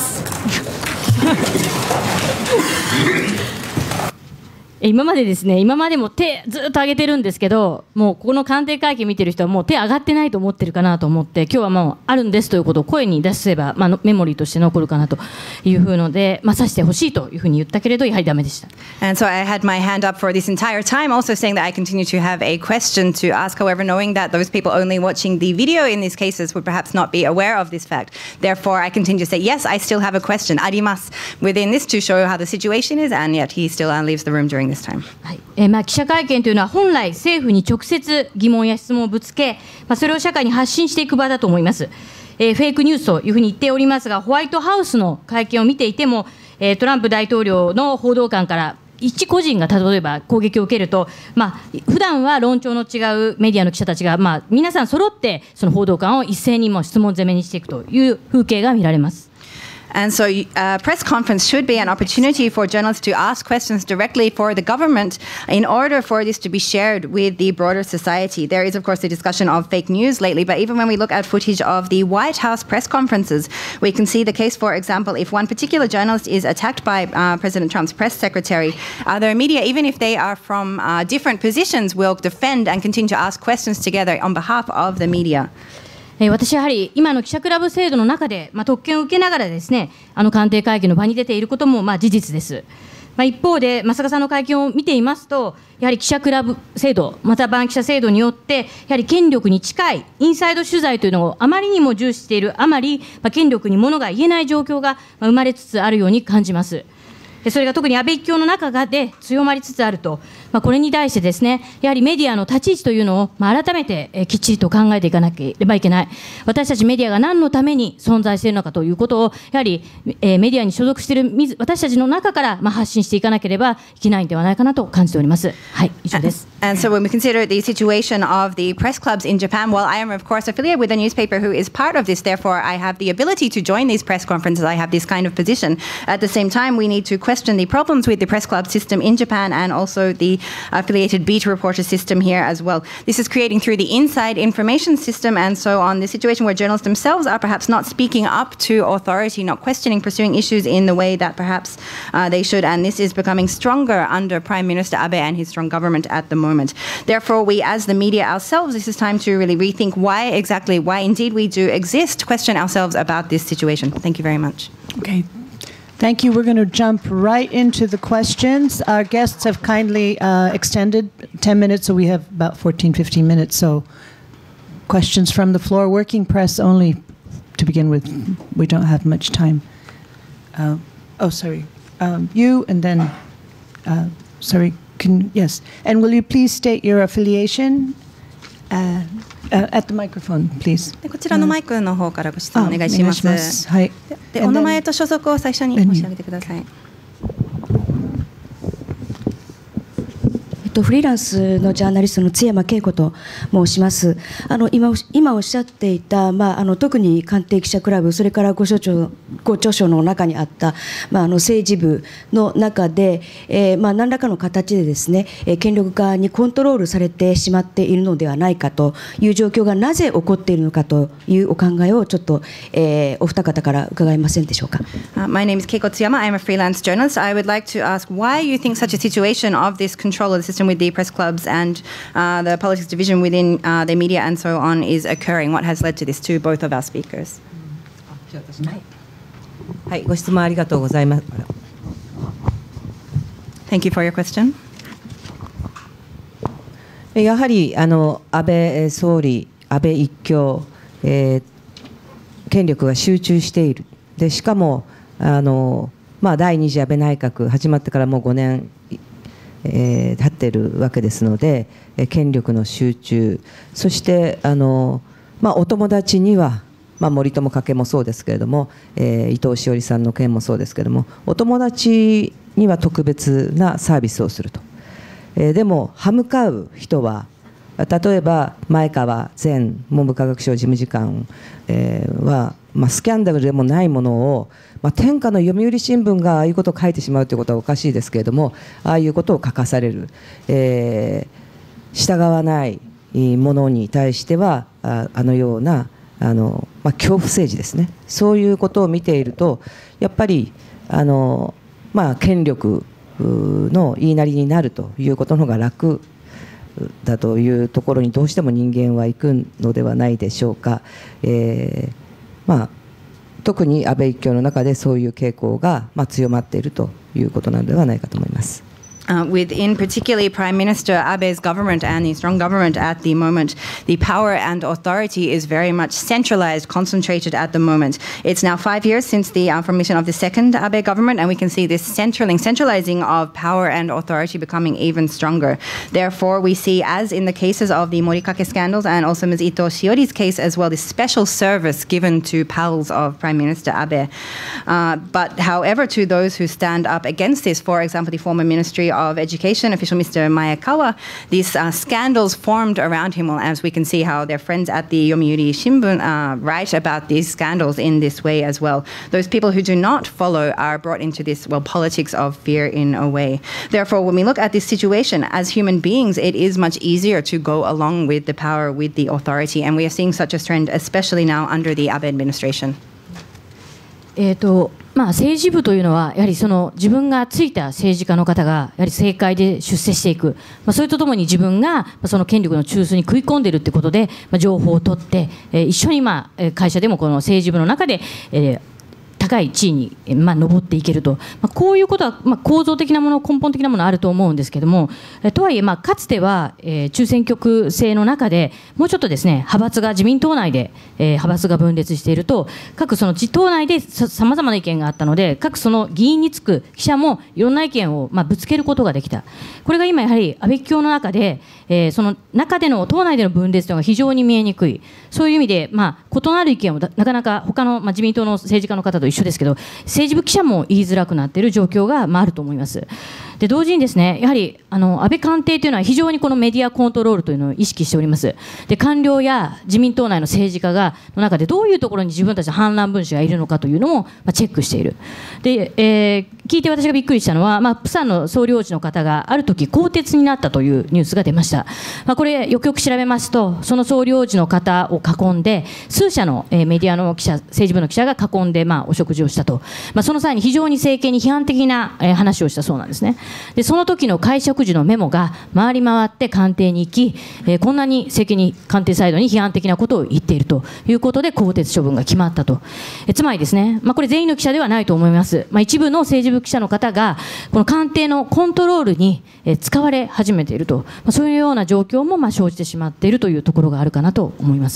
今までですね、今までも手ずっと上げてるんですけど、もうこの官邸会見見てる人はもう手上がってないと思ってるかなと思って、今日はもうあるんですということを声に出せば、メモリーとして残るかなというふうので、さしてほしいというふうに言ったけれど、やはりダメでした。 And so I had my hand up for this entire time, also saying that I continue to have a question to ask, however, knowing that those people only watching the video in these cases would perhaps not be aware of this fact. Therefore, I continue to say, yes, I still have a question, あります within this to show how the situation is, and yet he still leaves the room during this time. はい、記者会見というのは本来政府に直接疑問や質問をぶつけ、それを社会に発信していく場だと思います。フェイクニュースというふうに言っておりますが、ホワイトハウスの会見を見ていても、トランプ大統領の報道官から一個人が例えば攻撃を受けると、普段は論調の違うメディアの記者たちが、皆さん揃ってその報道官を一斉にも質問攻めにしていくという風景が見られます。 And so a press conference should be an opportunity for journalists to ask questions directly for the government in order for this to be shared with the broader society. There is, of course, the discussion of fake news lately, but even when we look at footage of the White House press conferences, we can see the case, for example, if one particular journalist is attacked by President Trump's press secretary, other media, even if they are from different positions, will defend and continue to ask questions together on behalf of the media. 私はやはり今の記者クラブ制度の中で、特権を受けながらですね、官邸会見の場に出ていることも事実です。一方で正岡さんの会見を見ていますと、やはり記者クラブ制度、また番記者制度によって、やはり権力に近いインサイド取材というのをあまりにも重視しているあまり、権力に物が言えない状況が生まれつつあるように感じます。それが特に安倍一強の中で強まりつつあると、これに対してですね、やはりメディアの立ち位置というのを改めてきっちりと考えていかなければいけない。私たちメディアが何のために存在しているのかということを、やはりメディアに所属している私たちの中から発信していかなければいけないのではないかなと感じております。はい、以上です。 And so when we consider the situation of the press clubs in Japan, well, I am of course affiliated with a newspaper who is part of this. Therefore, I have the ability to join these press conferences. I have this kind of position. At the same time, we need to question the problems with the press club system in Japan and also the affiliated beat reporter system here as well. This is creating through the inside information system and so on the situation where journalists themselves are perhaps not speaking up to authority, not questioning, pursuing issues in the way that perhaps they should. And this is becoming stronger under Prime Minister Abe and his strong government at the moment. Therefore, we as the media ourselves, this is time to really rethink why indeed we do exist, question ourselves about this situation. Thank you very much. Okay. Thank you. We're going to jump right into the questions. Our guests have kindly extended 10 minutes, so we have about 15 minutes. So questions from the floor. Working press only to begin with. We don't have much time. Sorry. You and then, sorry. Yes. And will you please state your affiliation? At the microphone, please. こちらのマイクの方からご質問お願いします。 はい。 で、お名前と所属を最初に申し上げてください。 フリーランスのジャーナリストの津山恵子と申します。今おっしゃっていた、特に官邸記者クラブ、それからご著書の中にあった、政治部の中で、何らかの形でですね、権力側にコントロールされてしまっているのではないかという状況がなぜ起こっているのかというお考えをちょっと、お二方から伺えませんでしょうか。 My name is Keiko Tsuyama. I am a freelance journalist. I would like to ask why you think such a situation of this control of the system with the press clubs and the politics division within the media and so on is occurring. What has led to this to both of our speakers? はい、ご質問ありがとうございます。 Thank you for your question. やはり安倍総理、安倍一強、権力が集中している。でしかも第二次安倍内閣始まってからもう5年経っているわけですので、権力の集中、そしてお友達には、森友家系もそうですけれども、伊藤詩織さんの件もそうですけれども、お友達には特別なサービスをすると。でも歯向かう人は例えば前川前文部科学省事務次官、は、スキャンダルでもないものを、天下の読売新聞がああいうことを書いてしまうということはおかしいですけれども、ああいうことを書かされる、従わないものに対してはあのような恐怖政治ですね、そういうことを見ているとやっぱり権力の言いなりになるということの方が楽だというところにどうしても人間は行くのではないでしょうか。特に安倍一強の中でそういう傾向が強まっているということなのではないかと思います。 Within particularly Prime Minister Abe's government and the strong government at the moment, the power and authority is very much centralized, concentrated at the moment. It's now 5 years since the formation of the second Abe government, and we can see this centralizing of power and authority becoming even stronger. Therefore, we see, as in the cases of the Morikake scandals and also Ms. Ito Shiori's case as well, this special service given to pals of Prime Minister Abe. But however, to those who stand up against this, for example, the former Ministry of Education official Mr. Maekawa, these scandals formed around him, as we can see how their friends at the Yomiuri Shimbun write about these scandals in this way as well. Those people who do not follow are brought into this, politics of fear in a way. Therefore, when we look at this situation, as human beings, it is much easier to go along with the power, with the authority, and we are seeing such a trend, especially now under the Abe administration. 政治部というのはやはりその自分がついた政治家の方がやはり政界で出世していく、それとともに自分がその権力の中枢に食い込んでいるということで情報を取って一緒に会社でもこの政治部の中で高い地位に上っていけると、こういうことは構造的なもの、根本的なものあると思うんですけども、とはいえかつては中選挙区制の中でもうちょっとですね派閥が自民党内で派閥が分裂していると、各その党内でさまざまな意見があったので、各その議員につく記者もいろんな意見をぶつけることができた。これが今やはり安倍教の中でその中での党内での分裂というのが非常に見えにくい、そういう意味で異なる意見をなかなか他の自民党の政治家の方と一緒ですけど、政治部記者も言いづらくなっている状況があると思います。で同時にですね、やはり安倍官邸というのは非常にこのメディアコントロールというのを意識しております。で官僚や自民党内の政治家の中でどういうところに自分たちの反乱分子がいるのかというのもチェックしている。で、聞いて私がびっくりしたのは、プサンの総領事の方がある時更迭になったというニュースが出ました。これよくよく調べますと、その総領事の方を囲んで数社のメディアの記者、政治部の記者が囲んでお食事をしたと、その際に非常に政権に批判的な話をしたそうなんですね。でその時の会食時のメモが回り回って官邸に行き、こんなに政権に官邸サイドに批判的なことを言っているということで更迭処分が決まったと。つまりですね、これ全員の記者ではないと思います。一部の政治部記者の方がこの官邸のコントロールに使われ始めていると、そういうような状況も生じてしまっているというところがあるかなと思います。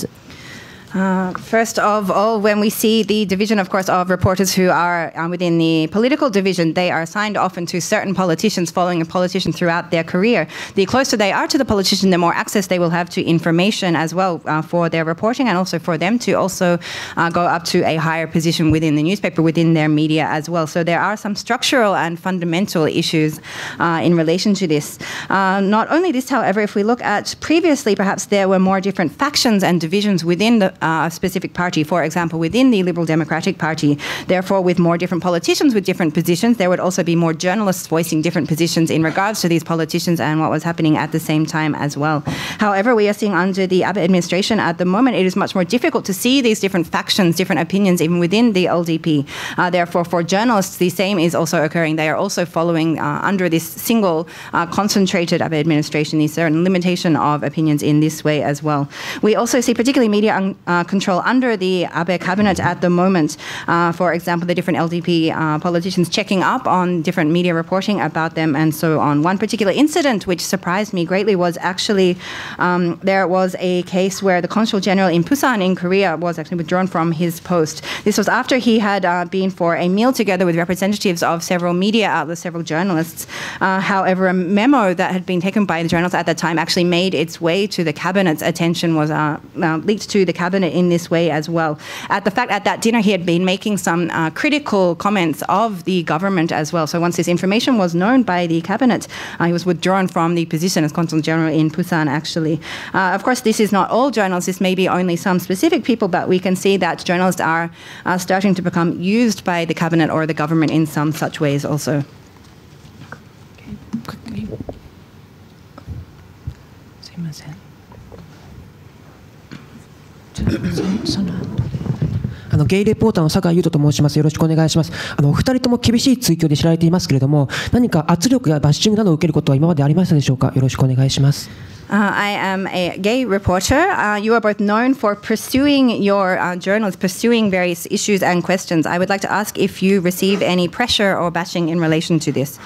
First of all, when we see the division, of course, of reporters who are within the political division, they are assigned often to certain politicians, following a politician throughout their career. The closer they are to the politician, the more access they will have to information as well for their reporting, and also for them to also go up to a higher position within the newspaper, within their media as well. So there are some structural and fundamental issues in relation to this. Not only this, however, if we look at previously, perhaps there were more different factions and divisions within the a specific party, for example, within the Liberal Democratic Party. Therefore, with more different politicians with different positions, there would also be more journalists voicing different positions in regards to these politicians and what was happening at the same time as well. However, we are seeing under the Abe administration at the moment, it is much more difficult to see these different factions, different opinions, even within the LDP. Therefore, for journalists, the same is also occurring. They are also following under this single concentrated Abe administration, the certain limitation of opinions in this way as well. We also see particularly media control under the Abe cabinet at the moment. For example, the different LDP politicians checking up on different media reporting about them and so on. One particular incident which surprised me greatly was actually there was a case where the Consul General in Busan in Korea was actually withdrawn from his post. This was after he had been for a meal together with representatives of several media outlets, several journalists. However, a memo that had been taken by the journalists at that time actually made its way to the cabinet's attention, was leaked to the cabinet cabinet in this way as well. The fact at that dinner he had been making some critical comments of the government as well. So once this information was known by the cabinet, he was withdrawn from the position as Consul General in Busan, actually. Of course, this is not all journalists. This may be only some specific people, but we can see that journalists are starting to become used by the cabinet or the government in some such ways also. Quickly. すいません。その後。 ゲイレポーターの酒井優斗と申します。よろしくお願いします。お二人とも厳しい追及で知られていますけれども、何か圧力やバッシングなどを受けることは今までありましたでしょうか。よろしくお願いします。 I am a gay reporter. You are both known for pursuing your journals, pursuing various issues and questions. I would like to ask if you receive any pressure or bashing in relation to this.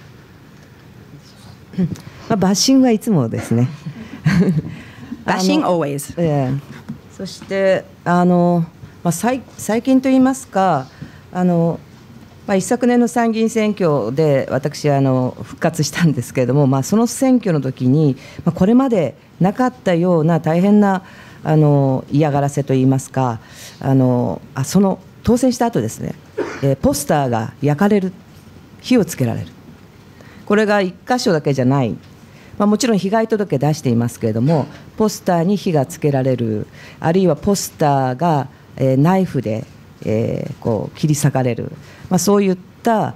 バッシングはいつもですね。 Bashing always. そして最近といいますか、一昨年の参議院選挙で私復活したんですけれども、その選挙の時に、これまでなかったような大変な嫌がらせといいますか、その当選した後ですね、ポスターが焼かれる、火をつけられる、これが1箇所だけじゃない。もちろん被害届出していますけれども、ポスターに火がつけられる、あるいはポスターがナイフでこう切り裂かれる、そういった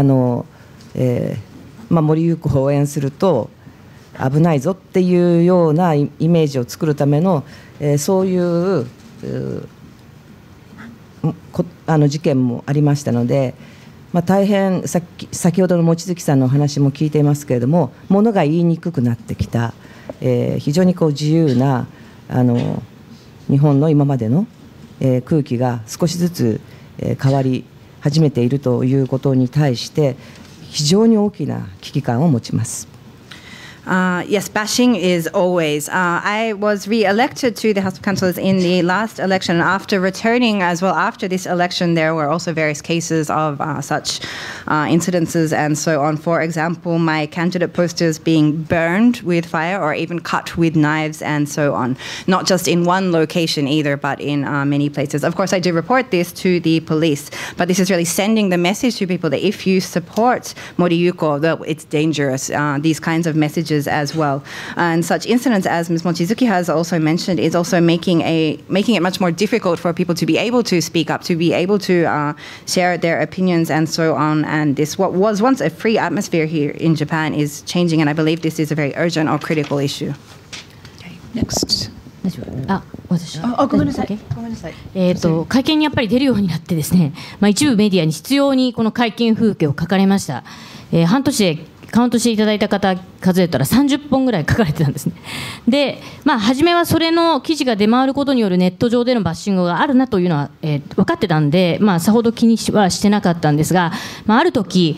森友子を応援すると危ないぞっていうようなイメージを作るための、そういう事件もありましたので、大変先ほどの望月さんのお話も聞いていますけれども、ものが言いにくくなってきた、非常に自由な日本の今までの空気が少しずつ変わり始めているということに対して非常に大きな危機感を持ちます。 Yes, bashing is always. I was re-elected to the House of Councillors in the last election. After returning as well, after this election, there were also various cases of such incidences and so on. For example, my candidate posters being burned with fire or even cut with knives and so on. Not just in one location either, but in many places. Of course, I do report this to the police, but this is really sending the message to people that if you support Mori Yuko, that it's dangerous. These kinds of messages as well, and such incidents as Ms. Mochizuki has also mentioned is also making it much more difficult for people to be able to speak up, to be able to share their opinions and so on. And this, what was once a free atmosphere here in Japan, is changing, and I believe this is a very urgent or critical issue. Okay, next. ごめんなさい。会見にやっぱり出るようになってですね、一部メディアに必要にこの会見風景を書かれました。半年でカウントしていただいた方数えたら30本ぐらい書かれてたんですね。で、初めはそれの記事が出回ることによるネット上でのバッシングがあるなというのは、分かってたんで、さほど気にはしてなかったんですが、ある時、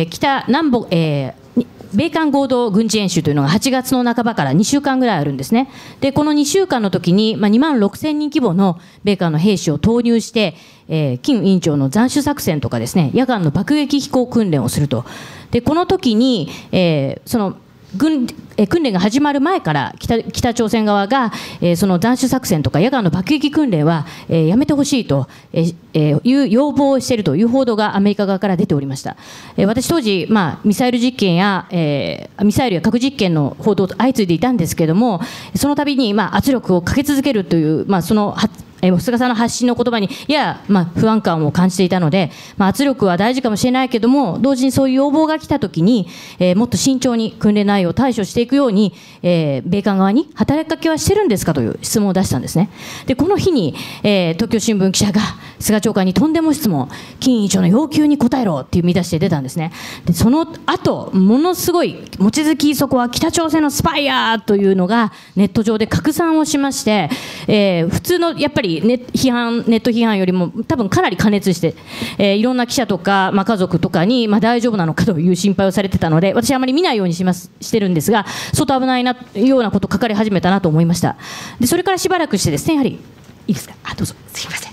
米韓合同軍事演習というのが8月の半ばから2週間ぐらいあるんですね。で、この2週間の時に、2万6000人規模の米韓の兵士を投入して、金委員長の斬首作戦とかですね、夜間の爆撃飛行訓練をすると。で、この時に、その訓練が始まる前から北朝鮮側が、その斬首作戦とか夜間の爆撃訓練は、やめてほしいと、いう要望をしているという報道がアメリカ側から出ておりました。私当時、ミサイル実験や、ミサイルや核実験の報道相次いでいたんですけれども、その度に、圧力をかけ続けるという、その菅さんの発信の言葉に不安感を感じていたので、圧力は大事かもしれないけども、同時にそういう要望が来たときに、もっと慎重に訓練内容を対処していくように、米韓側に働きかけはしてるんですかという質問を出したんですね。で、この日に、東京新聞記者が菅長官にとんでも質問、金委員長の要求に応えろっていう見出しで出たんですね。で、その後、ものすごい望月磯子は北朝鮮のスパイやというのがネット上で拡散をしまして、普通のやっぱりネット批判よりも多分かなり過熱して、いろんな記者とか、家族とかに、大丈夫なのかという心配をされてたので、私はあまり見ないようにしてるんですが、相当危ないなようなことを書かれ始めたなと思いました。で、それからしばらくしてですね、やはりいいですか、どうぞ。 すいません。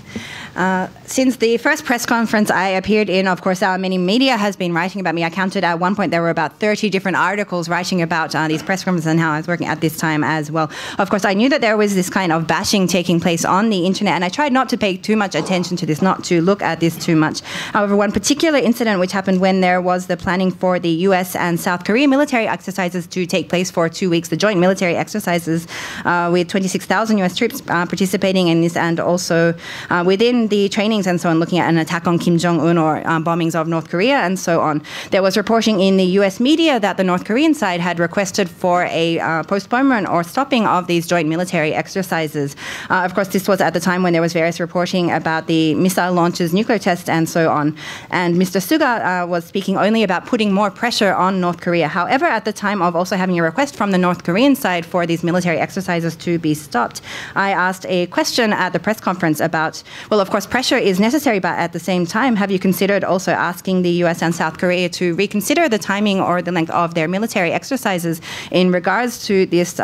Since the first press conference I appeared in, of course, many media has been writing about me. I counted at one point there were about 30 different articles writing about these press conferences and how I was working at this time as well. Of course, I knew that there was this kind of bashing taking place on the internet, and I tried not to pay too much attention to this, not to look at this too much. However, one particular incident which happened when there was the planning for the US and South Korea military exercises to take place for 2 weeks, the joint military exercises with 26,000 US troops participating in this, and also within the trainings and so on, looking at an attack on Kim Jong-un or bombings of North Korea and so on. There was reporting in the US media that the North Korean side had requested for a postponement or stopping of these joint military exercises. Of course, this was at the time when there was various reporting about the missile launches, nuclear tests, and so on. And Mr. Suga was speaking only about putting more pressure on North Korea. However, at the time of also having a request from the North Korean side for these military exercises to be stopped, I asked a question at the press conference about, well, of course, pressure is necessary, but at the same time, have you considered also asking the US and South Korea to reconsider the timing or the length of their military exercises in regards to this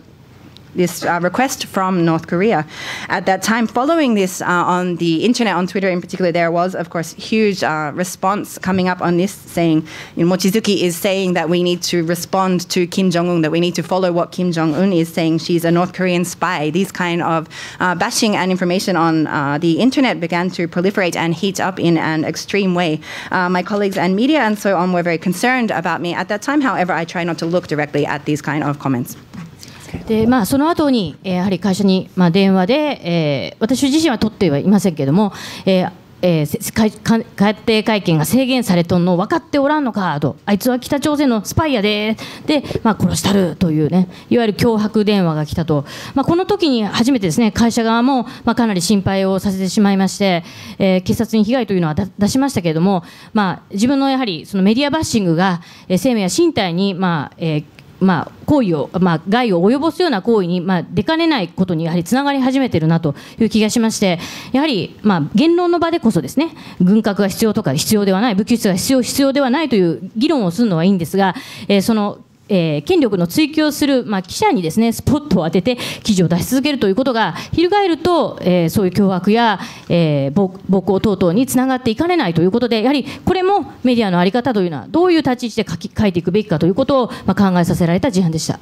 request from North Korea? At that time, following this on the internet, on Twitter in particular, there was, of course, huge response coming up on this, saying, Mochizuki is saying that we need to respond to Kim Jong-un, that we need to follow what Kim Jong-un is saying. She's a North Korean spy. These kind of bashing and information on the internet began to proliferate and heat up in an extreme way. My colleagues and media and so on were very concerned about me at that time. However, I try not to look directly at these kind of comments. でその後に、やはり会社に、電話で、私自身は取ってはいませんけれども、決定会見が制限されとんの分かっておらんのかと、あいつは北朝鮮のスパイやで、殺したるというね、いわゆる脅迫電話が来たと、この時に初めてですね、会社側も、かなり心配をさせてしまいまして、警察に被害というのは出しましたけれども、自分のやはりそのメディアバッシングが、生命や身体に行為を、害を及ぼすような行為に、出かねないことにやはりつながり始めているなという気がしまして、やはり、言論の場でこそですね、軍拡が必要とか必要ではない、武器輸出が必要ではないという議論をするのはいいんですが、その権力の追及をする、記者にですね、スポットを当てて記事を出し続けるということが翻ると、そういう脅迫や、暴行等々につながっていかねないということで、やはりこれもメディアの在り方というのはどういう立ち位置で書いていくべきかということを、考えさせられた事案でした。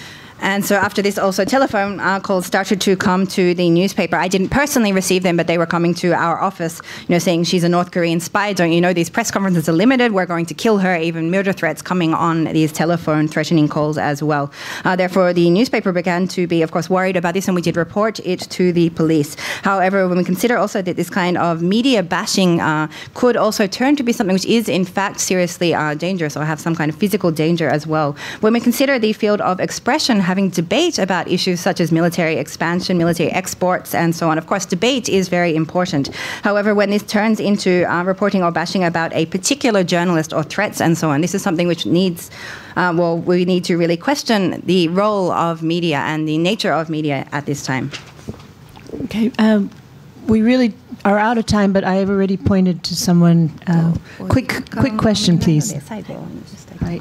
And so after this, also telephone calls started to come to the newspaper. I didn't personally receive them, but they were coming to our office, saying she's a North Korean spy. Don't you know these press conferences are limited? We're going to kill her. Even murder threats coming on these telephone threatening calls as well. Therefore, the newspaper began to be, of course, worried about this, and we did report it to the police. However, when we consider also that this kind of media bashing could also turn to be something which is in fact seriously dangerous or have some kind of physical danger as well. When we consider the field of expression, having debate about issues such as military expansion, military exports, and so on. Of course, debate is very important. However, when this turns into reporting or bashing about a particular journalist or threats and so on, this is something which needs, we need to really question the role of media and the nature of media at this time. Okay, we really are out of time, but I have already pointed to someone. Quick question, please. Right.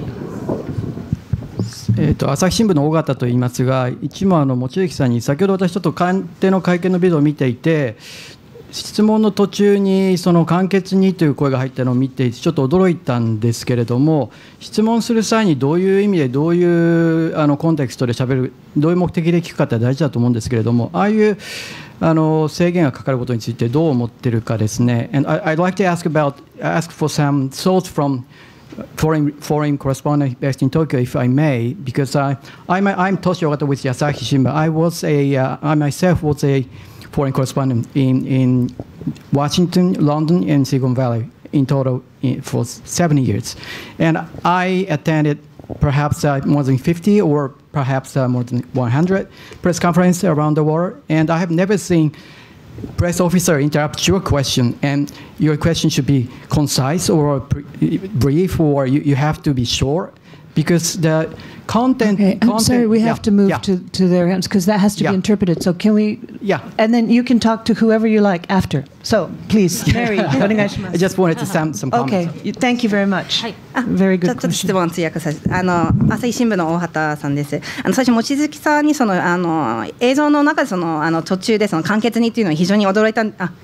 朝日新聞の尾形と言いますが、一問望月さんに、先ほど私ちょっと官邸の会見のビデオを見ていて、質問の途中にその簡潔にという声が入ったのを見てちょっと驚いたんですけれども、質問する際にどういう意味でどういうコンテクストでしゃべる、どういう目的で聞くかって大事だと思うんですけれども、ああいう制限がかかることについてどう思ってるかですね。And I'd like to ask for some thoughts from foreign correspondent based in Tokyo, if I may, because I'm Toshi Ogata with the Asahi Shimbun. I myself was a foreign correspondent in Washington, London, and Silicon Valley in total for 7 years. And I attended perhaps more than 50 or perhaps more than 100 press conferences around the world. And I have never seen press officer interrupt your question, and your question should be concise or brief, or you have to be short, because the content... Okay, I'm sorry, we have to move to their hands, because that has to be interpreted. So can we... Yeah. And then you can talk to whoever you like after. So, please, Mary, I just wanted to some comments. Okay, thank you very much. Very good question. ちょっと質問通訳させて、朝日新聞の大畑さんです。最初望月さんに映像の中で途中で簡潔にっていうのは非常に驚いた。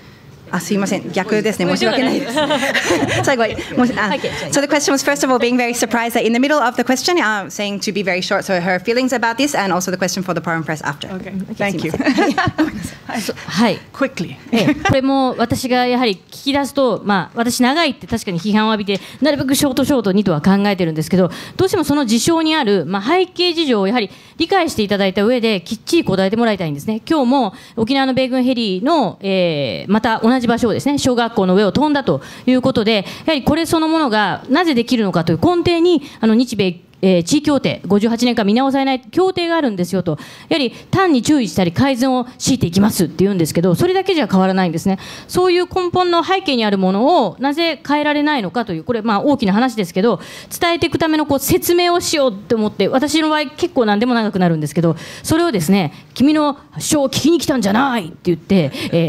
すいません、逆ですね。申し訳ないです。最後は、So the question was, first of all, being very surprised that in the middle of the question, saying to be very short, so her feelings about this, and also the question for the foreign press after. Okay, thank you. はい。 Quickly. これも私がやはり聞き出すと、私長いって確かに批判を浴びて、なるべくショートにとは考えてるんですけど、どうしてもその事象にある、背景事情をやはり理解していただいた上できっちり答えてもらいたいんですね。今日も沖縄の米軍ヘリの、また同じ場所をですね、小学校の上を飛んだということで、やはりこれそのものがなぜできるのかという根底に日米地位協定58年間見直されない協定があるんですよと、やはり単に注意したり改善を強いていきますって言うんですけど、それだけじゃ変わらないんですね。そういう根本の背景にあるものをなぜ変えられないのかという、これ大きな話ですけど、伝えていくための説明をしようと思って、私の場合結構何でも長くなるんですけど、それをですね、君の主張を聞きに来たんじゃないって言って、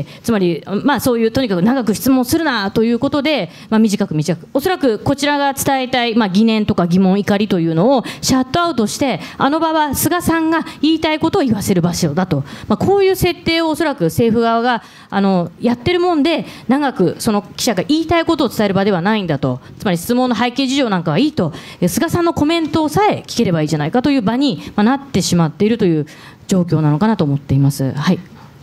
つまりそういうとにかく長く質問するなということで、短くおそらくこちらが伝えたい、疑念とか疑問怒りというのをシャットアウトして、あの場は菅さんが言いたいことを言わせる場所だと、こういう設定をおそらく政府側がやってるもんで、長くその記者が言いたいことを伝える場ではないんだと、つまり質問の背景事情なんかはいいと、菅さんのコメントさえ聞ければいいじゃないかという場になってしまっているという状況なのかなと思っています。はい。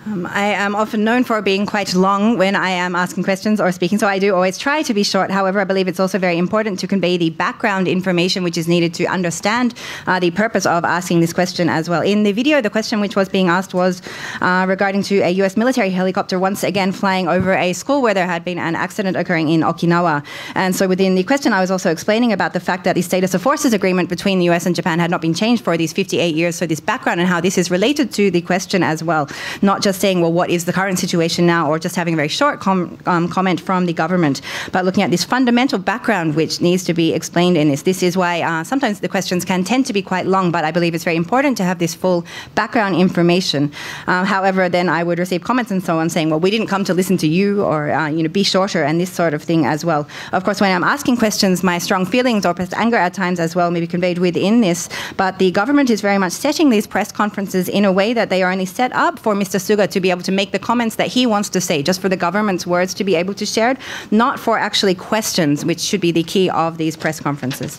I am often known for being quite long when I am asking questions or speaking, so I do always try to be short. However, I believe it's also very important to convey the background information which is needed to understand the purpose of asking this question as well. In the video, the question which was being asked was regarding to a US military helicopter once again flying over a school where there had been an accident occurring in Okinawa. And so within the question, I was also explaining about the fact that the status of forces agreement between the US and Japan had not been changed for these 58 years. So this background and how this is related to the question as well, not just saying, well, what is the current situation now, or just having a very short comment from the government, but looking at this fundamental background which needs to be explained in this. This is why sometimes the questions can tend to be quite long, but I believe it's very important to have this full background information. However, then I would receive comments and so on saying, well, we didn't come to listen to you, or be shorter, and this sort of thing as well. Of course, when I'm asking questions, my strong feelings or perhaps anger at times as well may be conveyed within this, but the government is very much setting these press conferences in a way that they are only set up for Mr. Suga to be able to make the comments that he wants to say, just for the government's words to be able to share, not for actually questions, which should be the key of these press conferences.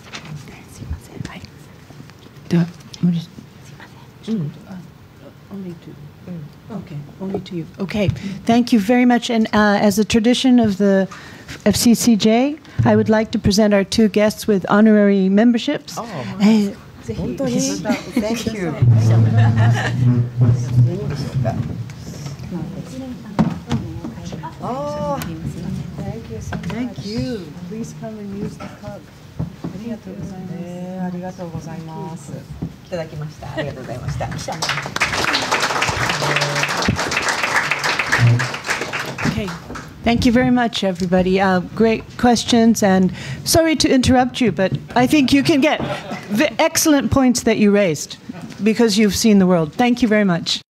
Only to you. Okay, thank you very much. And as a tradition of the FCCJ, I would like to present our two guests with honorary memberships. Thank you. Oh, thank you. Please come and use the cup. ありがとうございます。いただきました。ありがとうございました。 Okay. Thank you very much, everybody. Great questions, and sorry to interrupt you, but I think you can get the excellent points that you raised because you've seen the world. Thank you very much.